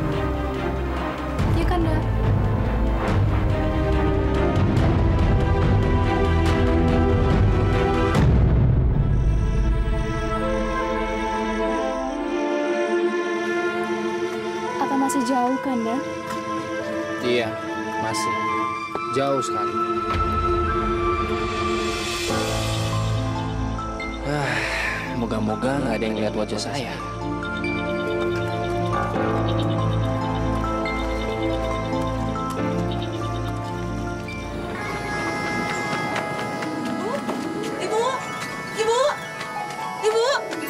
Ya Kanda. Apa masih jauh, Kanda? Iya, masih. Jauh sekali. Moga-moga nggak ada yang lihat wajah saya. Ibu! Ibu! Ibu!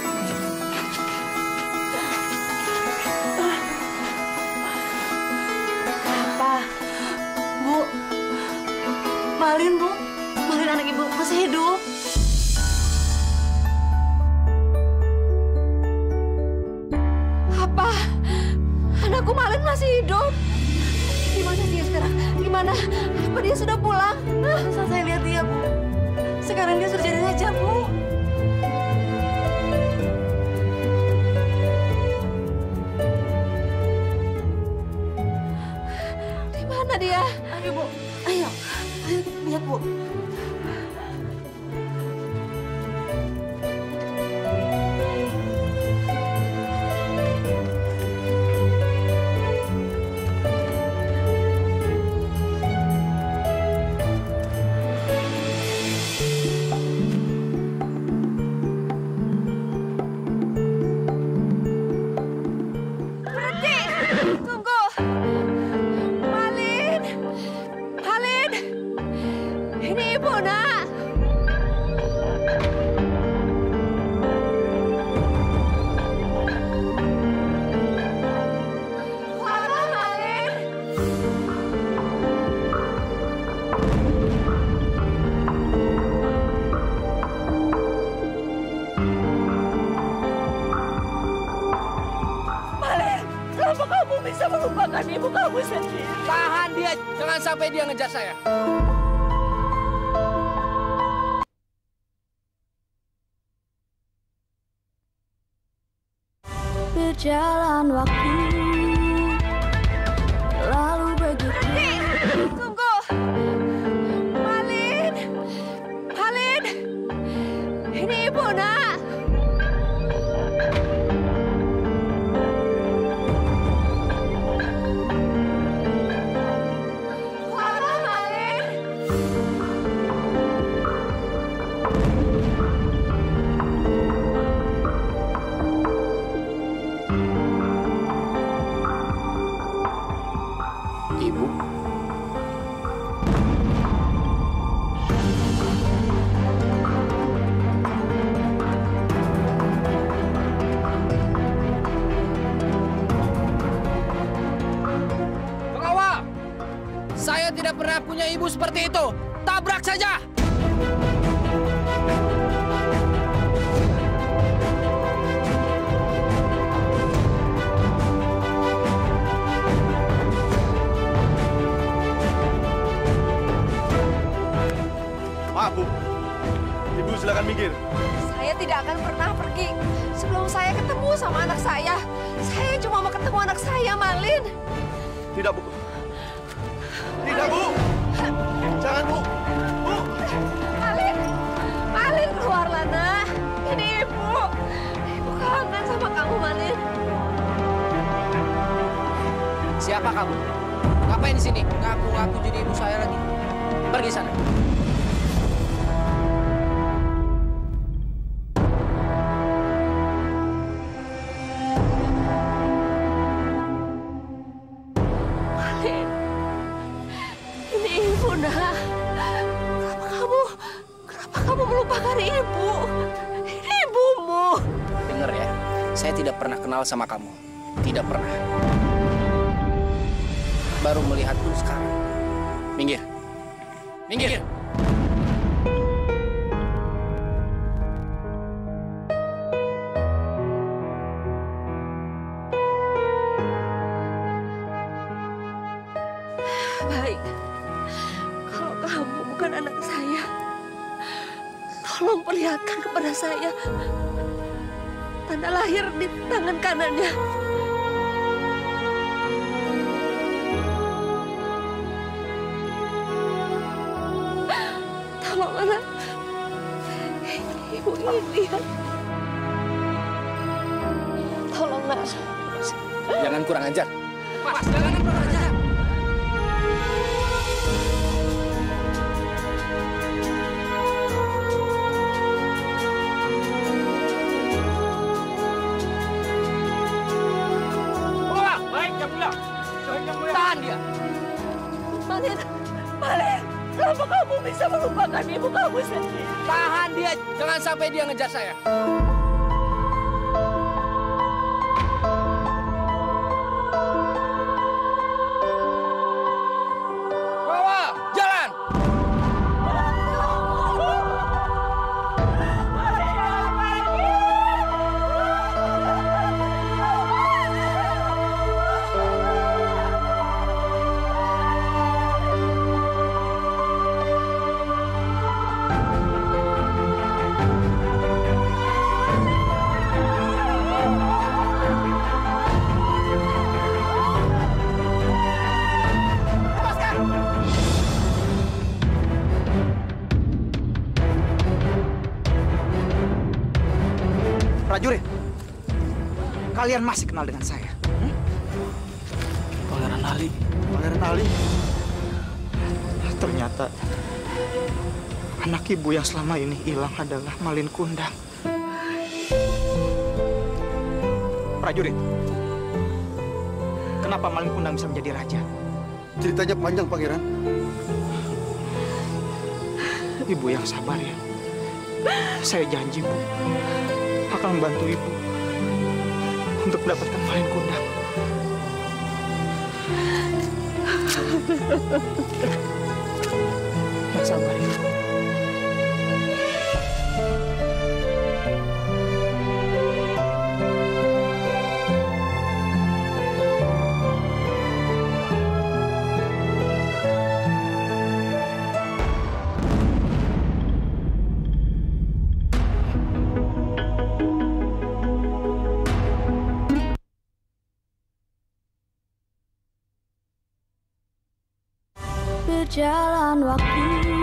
Apa? Bu, Malin, Bu. Malin anak Ibu masih hidup. Apa? Anakku Malin masih hidup? Di mana dia sekarang? Di mana? Apa dia sudah pulang? Saat saya lihat dia, Bu. Sekarang dia sudah jadi raja, Bu. Di mana dia? Ayo, Bu. Ayo. Ayo lihat, Bu. Berhenti! Tunggu! Malin! Malin! Ini Ibu, Nak! Clara, Malin! 「 sampai dia ngejar saya. Berjalan waktu, lalu begitu. Tunggu! Malin! Malin! Ini ibu, nak! Clara, Malin! Ibu? Pengawal! Saya tidak pernah punya ibu seperti itu. Tabrak saja! Maaf, Bu. Ibu silakan minggir. Saya tidak akan pernah pergi sebelum saya ketemu sama anak saya. Saya cuma mau ketemu anak saya, Malin. Tidak, Bu. Tidak, Bu. Jangan, Bu. Bu. Malin, Malin keluarlah, nak. Ini ibu. Ibu kangen sama kamu, Malin. Siapa kamu? Ngapain di sini? Ngaku-ngaku jadi ibu saya lagi. Pergi sana. Malin, ini ibu, nak. Kenapa kamu melupakan ibu? Ini ibumu. Dengar ya, saya tidak pernah kenal sama kamu. Tidak pernah. Baru melihat pun sekarang. Minggir. Minggir. Baik, kalau kamu bukan anak saya, tolong perlihatkan kepada saya tanda lahir di tangan kanannya. Tolong, anak. Ibu ingin lihat. Tolong, nak. Jangan kurang ajar. Mas, jangan kurang ajar. Tahan dia. Malin, Malin, kenapa kamu bisa melupakan ibu kamu sendiri? Tahan dia, jangan sampai dia ngejar saya. Bawa, jalan. Prajurit, kalian masih kenal dengan saya? Pangeran Ali. Pangeran Ali. Ternyata anak ibu yang selama ini hilang adalah Malin Kundang. Prajurit, kenapa Malin Kundang bisa menjadi raja? Ceritanya panjang, Pangeran. Ibu yang sabar ya. Saya janji, Bu, akan membantu Ibu untuk mendapatkan Malin Kundang. Yang sabar ya. Berjalan waktu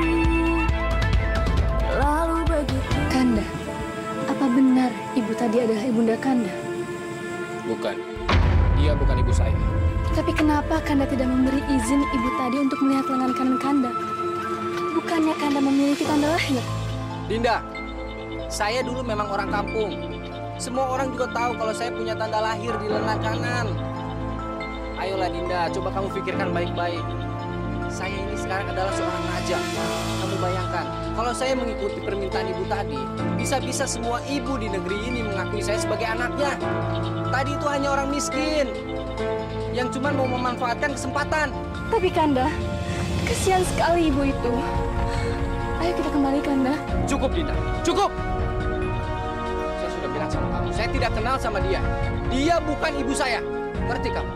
lalu begitu. Kanda, apa benar ibu tadi adalah ibunda Kanda? Bukan. Dia bukan ibu saya. Tapi kenapa Kanda tidak memberi izin ibu tadi untuk melihat lengan kanan Kanda? Bukannya Kanda memiliki tanda lahir? Dinda, saya dulu memang orang kampung. Semua orang juga tahu kalau saya punya tanda lahir di lengan kanan. Ayolah Dinda, coba kamu pikirkan baik-baik. Saya ini sekarang adalah seorang raja. Kamu bayangkan, kalau saya mengikuti permintaan ibu tadi, bisa-bisa semua ibu di negeri ini mengakui saya sebagai anaknya. Tadi itu hanya orang miskin yang cuma mau memanfaatkan kesempatan. Tapi Kanda, kasihan sekali ibu itu. Ayo kita kembali Kanda. Cukup Dinda, cukup. Saya sudah bilang sama kamu, saya tidak kenal sama dia. Dia bukan ibu saya. Ngerti kamu?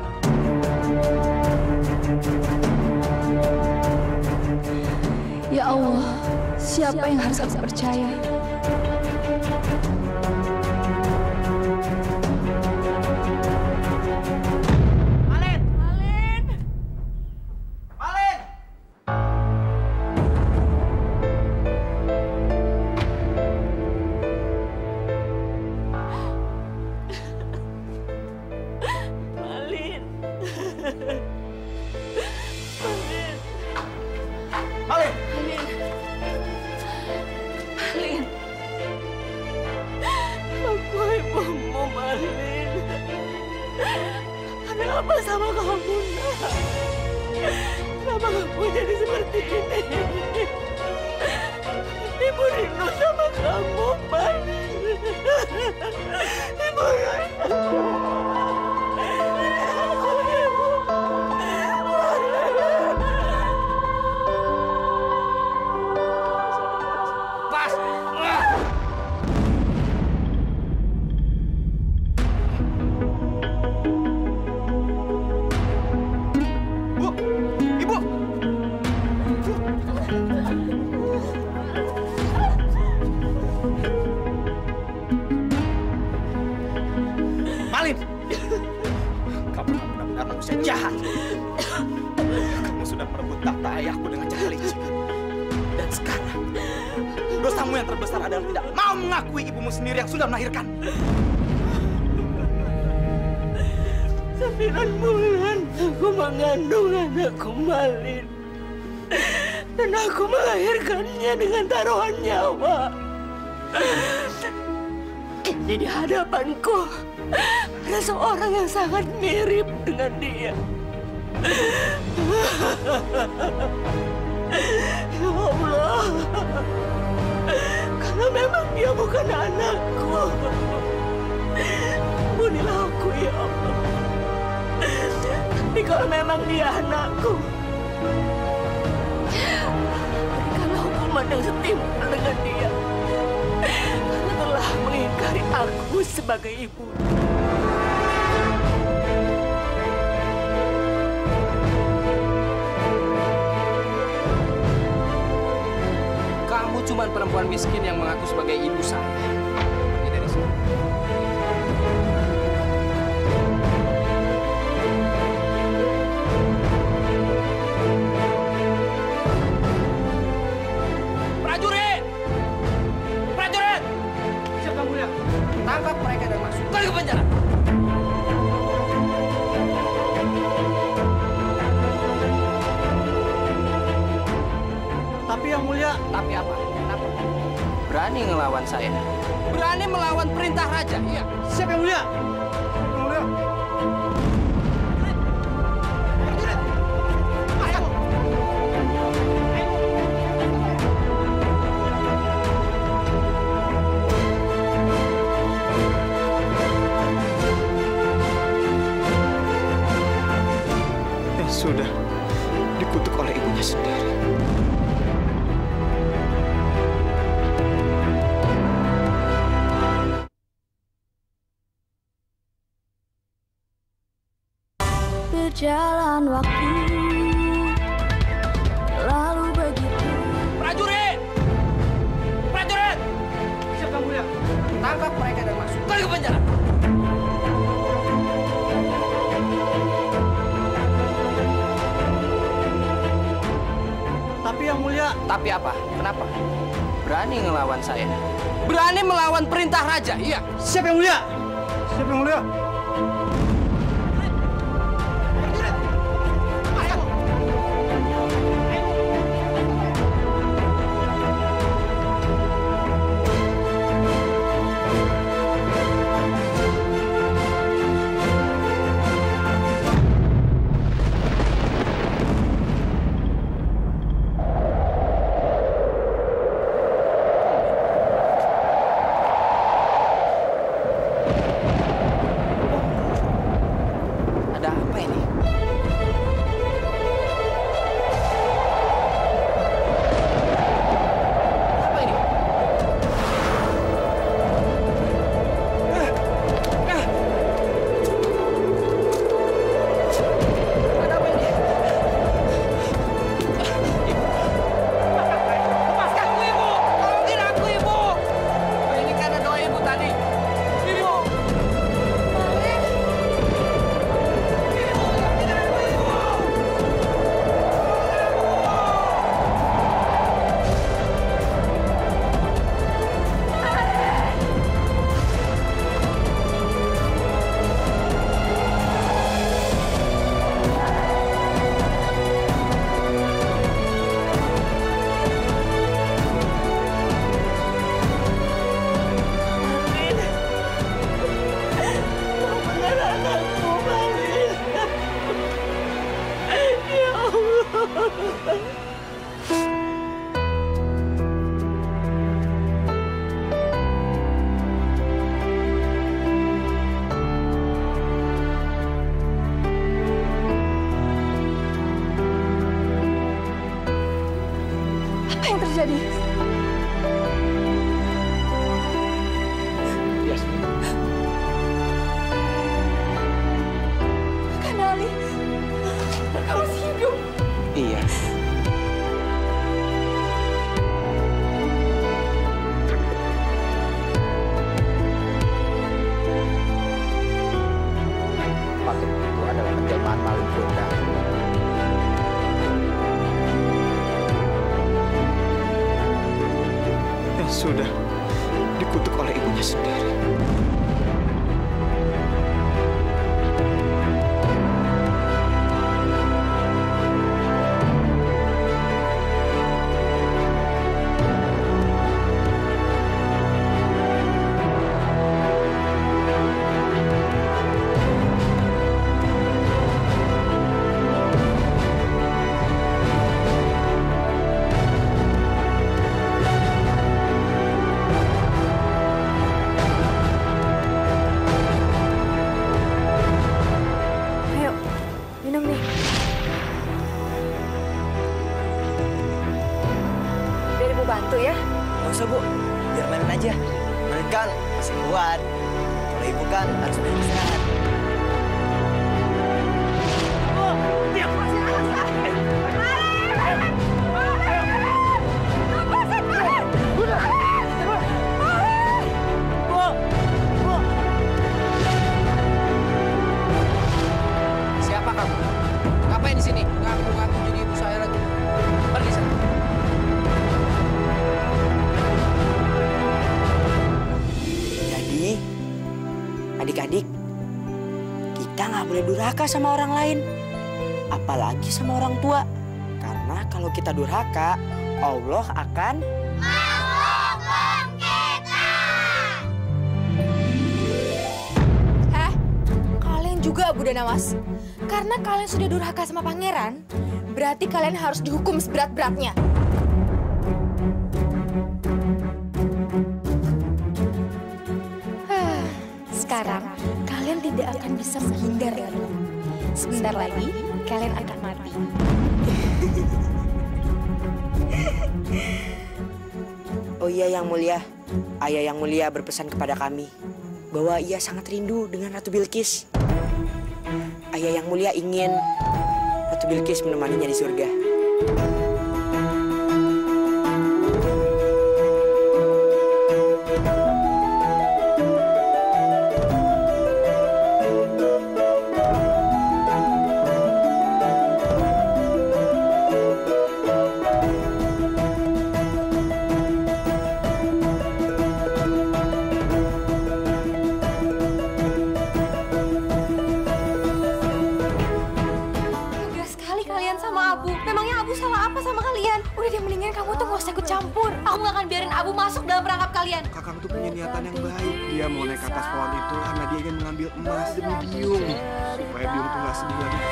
Ya Allah, siapa yang harus aku percaya? Malin! Malin! Malin! Malin. Malin! Malin. Aku ibumu, Malin. Ada apa sama kamu, Nak? Kenapa kamu jadi seperti ini? Ibu rindu sama kamu, Malin. Ibu rindu. Malin! Kamu benar-benar manusia jahat. Kamu sudah merebut tahta ayahku dengan cara licik. Dan sekarang, dosamu yang terbesar adalah tidak mau mengakui ibumu sendiri yang sudah melahirkan. 9 bulan aku mengandung anakku Malin. Dan aku melahirkannya dengan taruhan nyawa. Kini di hadapanku ada seorang yang sangat mirip dengan dia. Ya Allah, kalau memang dia bukan anakku, ampunilah aku ya Allah. Tapi kalau memang dia anakku, berikanlah hukuman yang setimpal dengan dia, karena telah mengingkari aku sebagai ibu. Kamu cuma perempuan miskin yang mengaku sebagai ibu saya. Pergi dari sini. Prajurit! Prajurit! Siapa yang mulia? Tangkap mereka dan masukkan ke penjara. Tapi yang mulia... Tapi apa? Kenapa? Berani ngelawan saya? Berani melawan perintah raja? Iya. Siapa yang mulia? Yang mulia. Sudah dikutuk oleh ibunya sendiri. Berjalan waktu lalu begitu. Prajurit! Prajurit! Siapa yang mulia? Tangkap mereka dan masukkan ke penjara. Tapi apa? Kenapa? Berani ngelawan saya? Berani melawan perintah raja, iya? Siapa yang mulia? Siapa yang mulia? Ada apa ini? Apa ini? Ada apa ini? Lepaskan aku, Ibu! Tolongin aku, Ibu! Ini karena doa Ibu tadi. Ibu! Apa yang terjadi? Kanda Ali, kamu masih hidup. Iya. Patung itu adalah penjelmaan Malin Kunda. Yang sudah dikutuk oleh ibunya sendiri. Ayo, minum nih. Biar ibu bantu ya. Nggak usah, Bu. Biar mainin aja. Mainin kan masih kuat. Kalau ibu kan harus beristirahat. Dia masih anak saya. Siapa kamu? Ngapain di sini? Ngaku-ngaku jadi ibu saya lagi. Pergi sana. Jadi, adik-adik, kita nggak boleh durhaka sama orang lain. Apalagi sama orang tua. Karena kalau kita durhaka, Allah akan Kalian juga, Bunda Nawas. Karena kalian sudah durhaka sama pangeran, berarti kalian harus dihukum seberat-beratnya. Sekarang, kalian tidak akan bisa menghindar dariku. Sebentar lagi, kalian akan mati. Oh iya, Yang Mulia. Ayah Yang Mulia berpesan kepada kami bahwa ia sangat rindu dengan Ratu Bilqis. Ayah Yang Mulia ingin Ratu Bilqis menemaninya di surga. kamu gak akan biarin Abu masuk dalam perangkap kalian. Kakang tuh punya niatan yang baik. Dia mau naik ke atas pohon itu karena dia ingin mengambil emas demi Biung. Supaya Biung tuh gak sedih lagi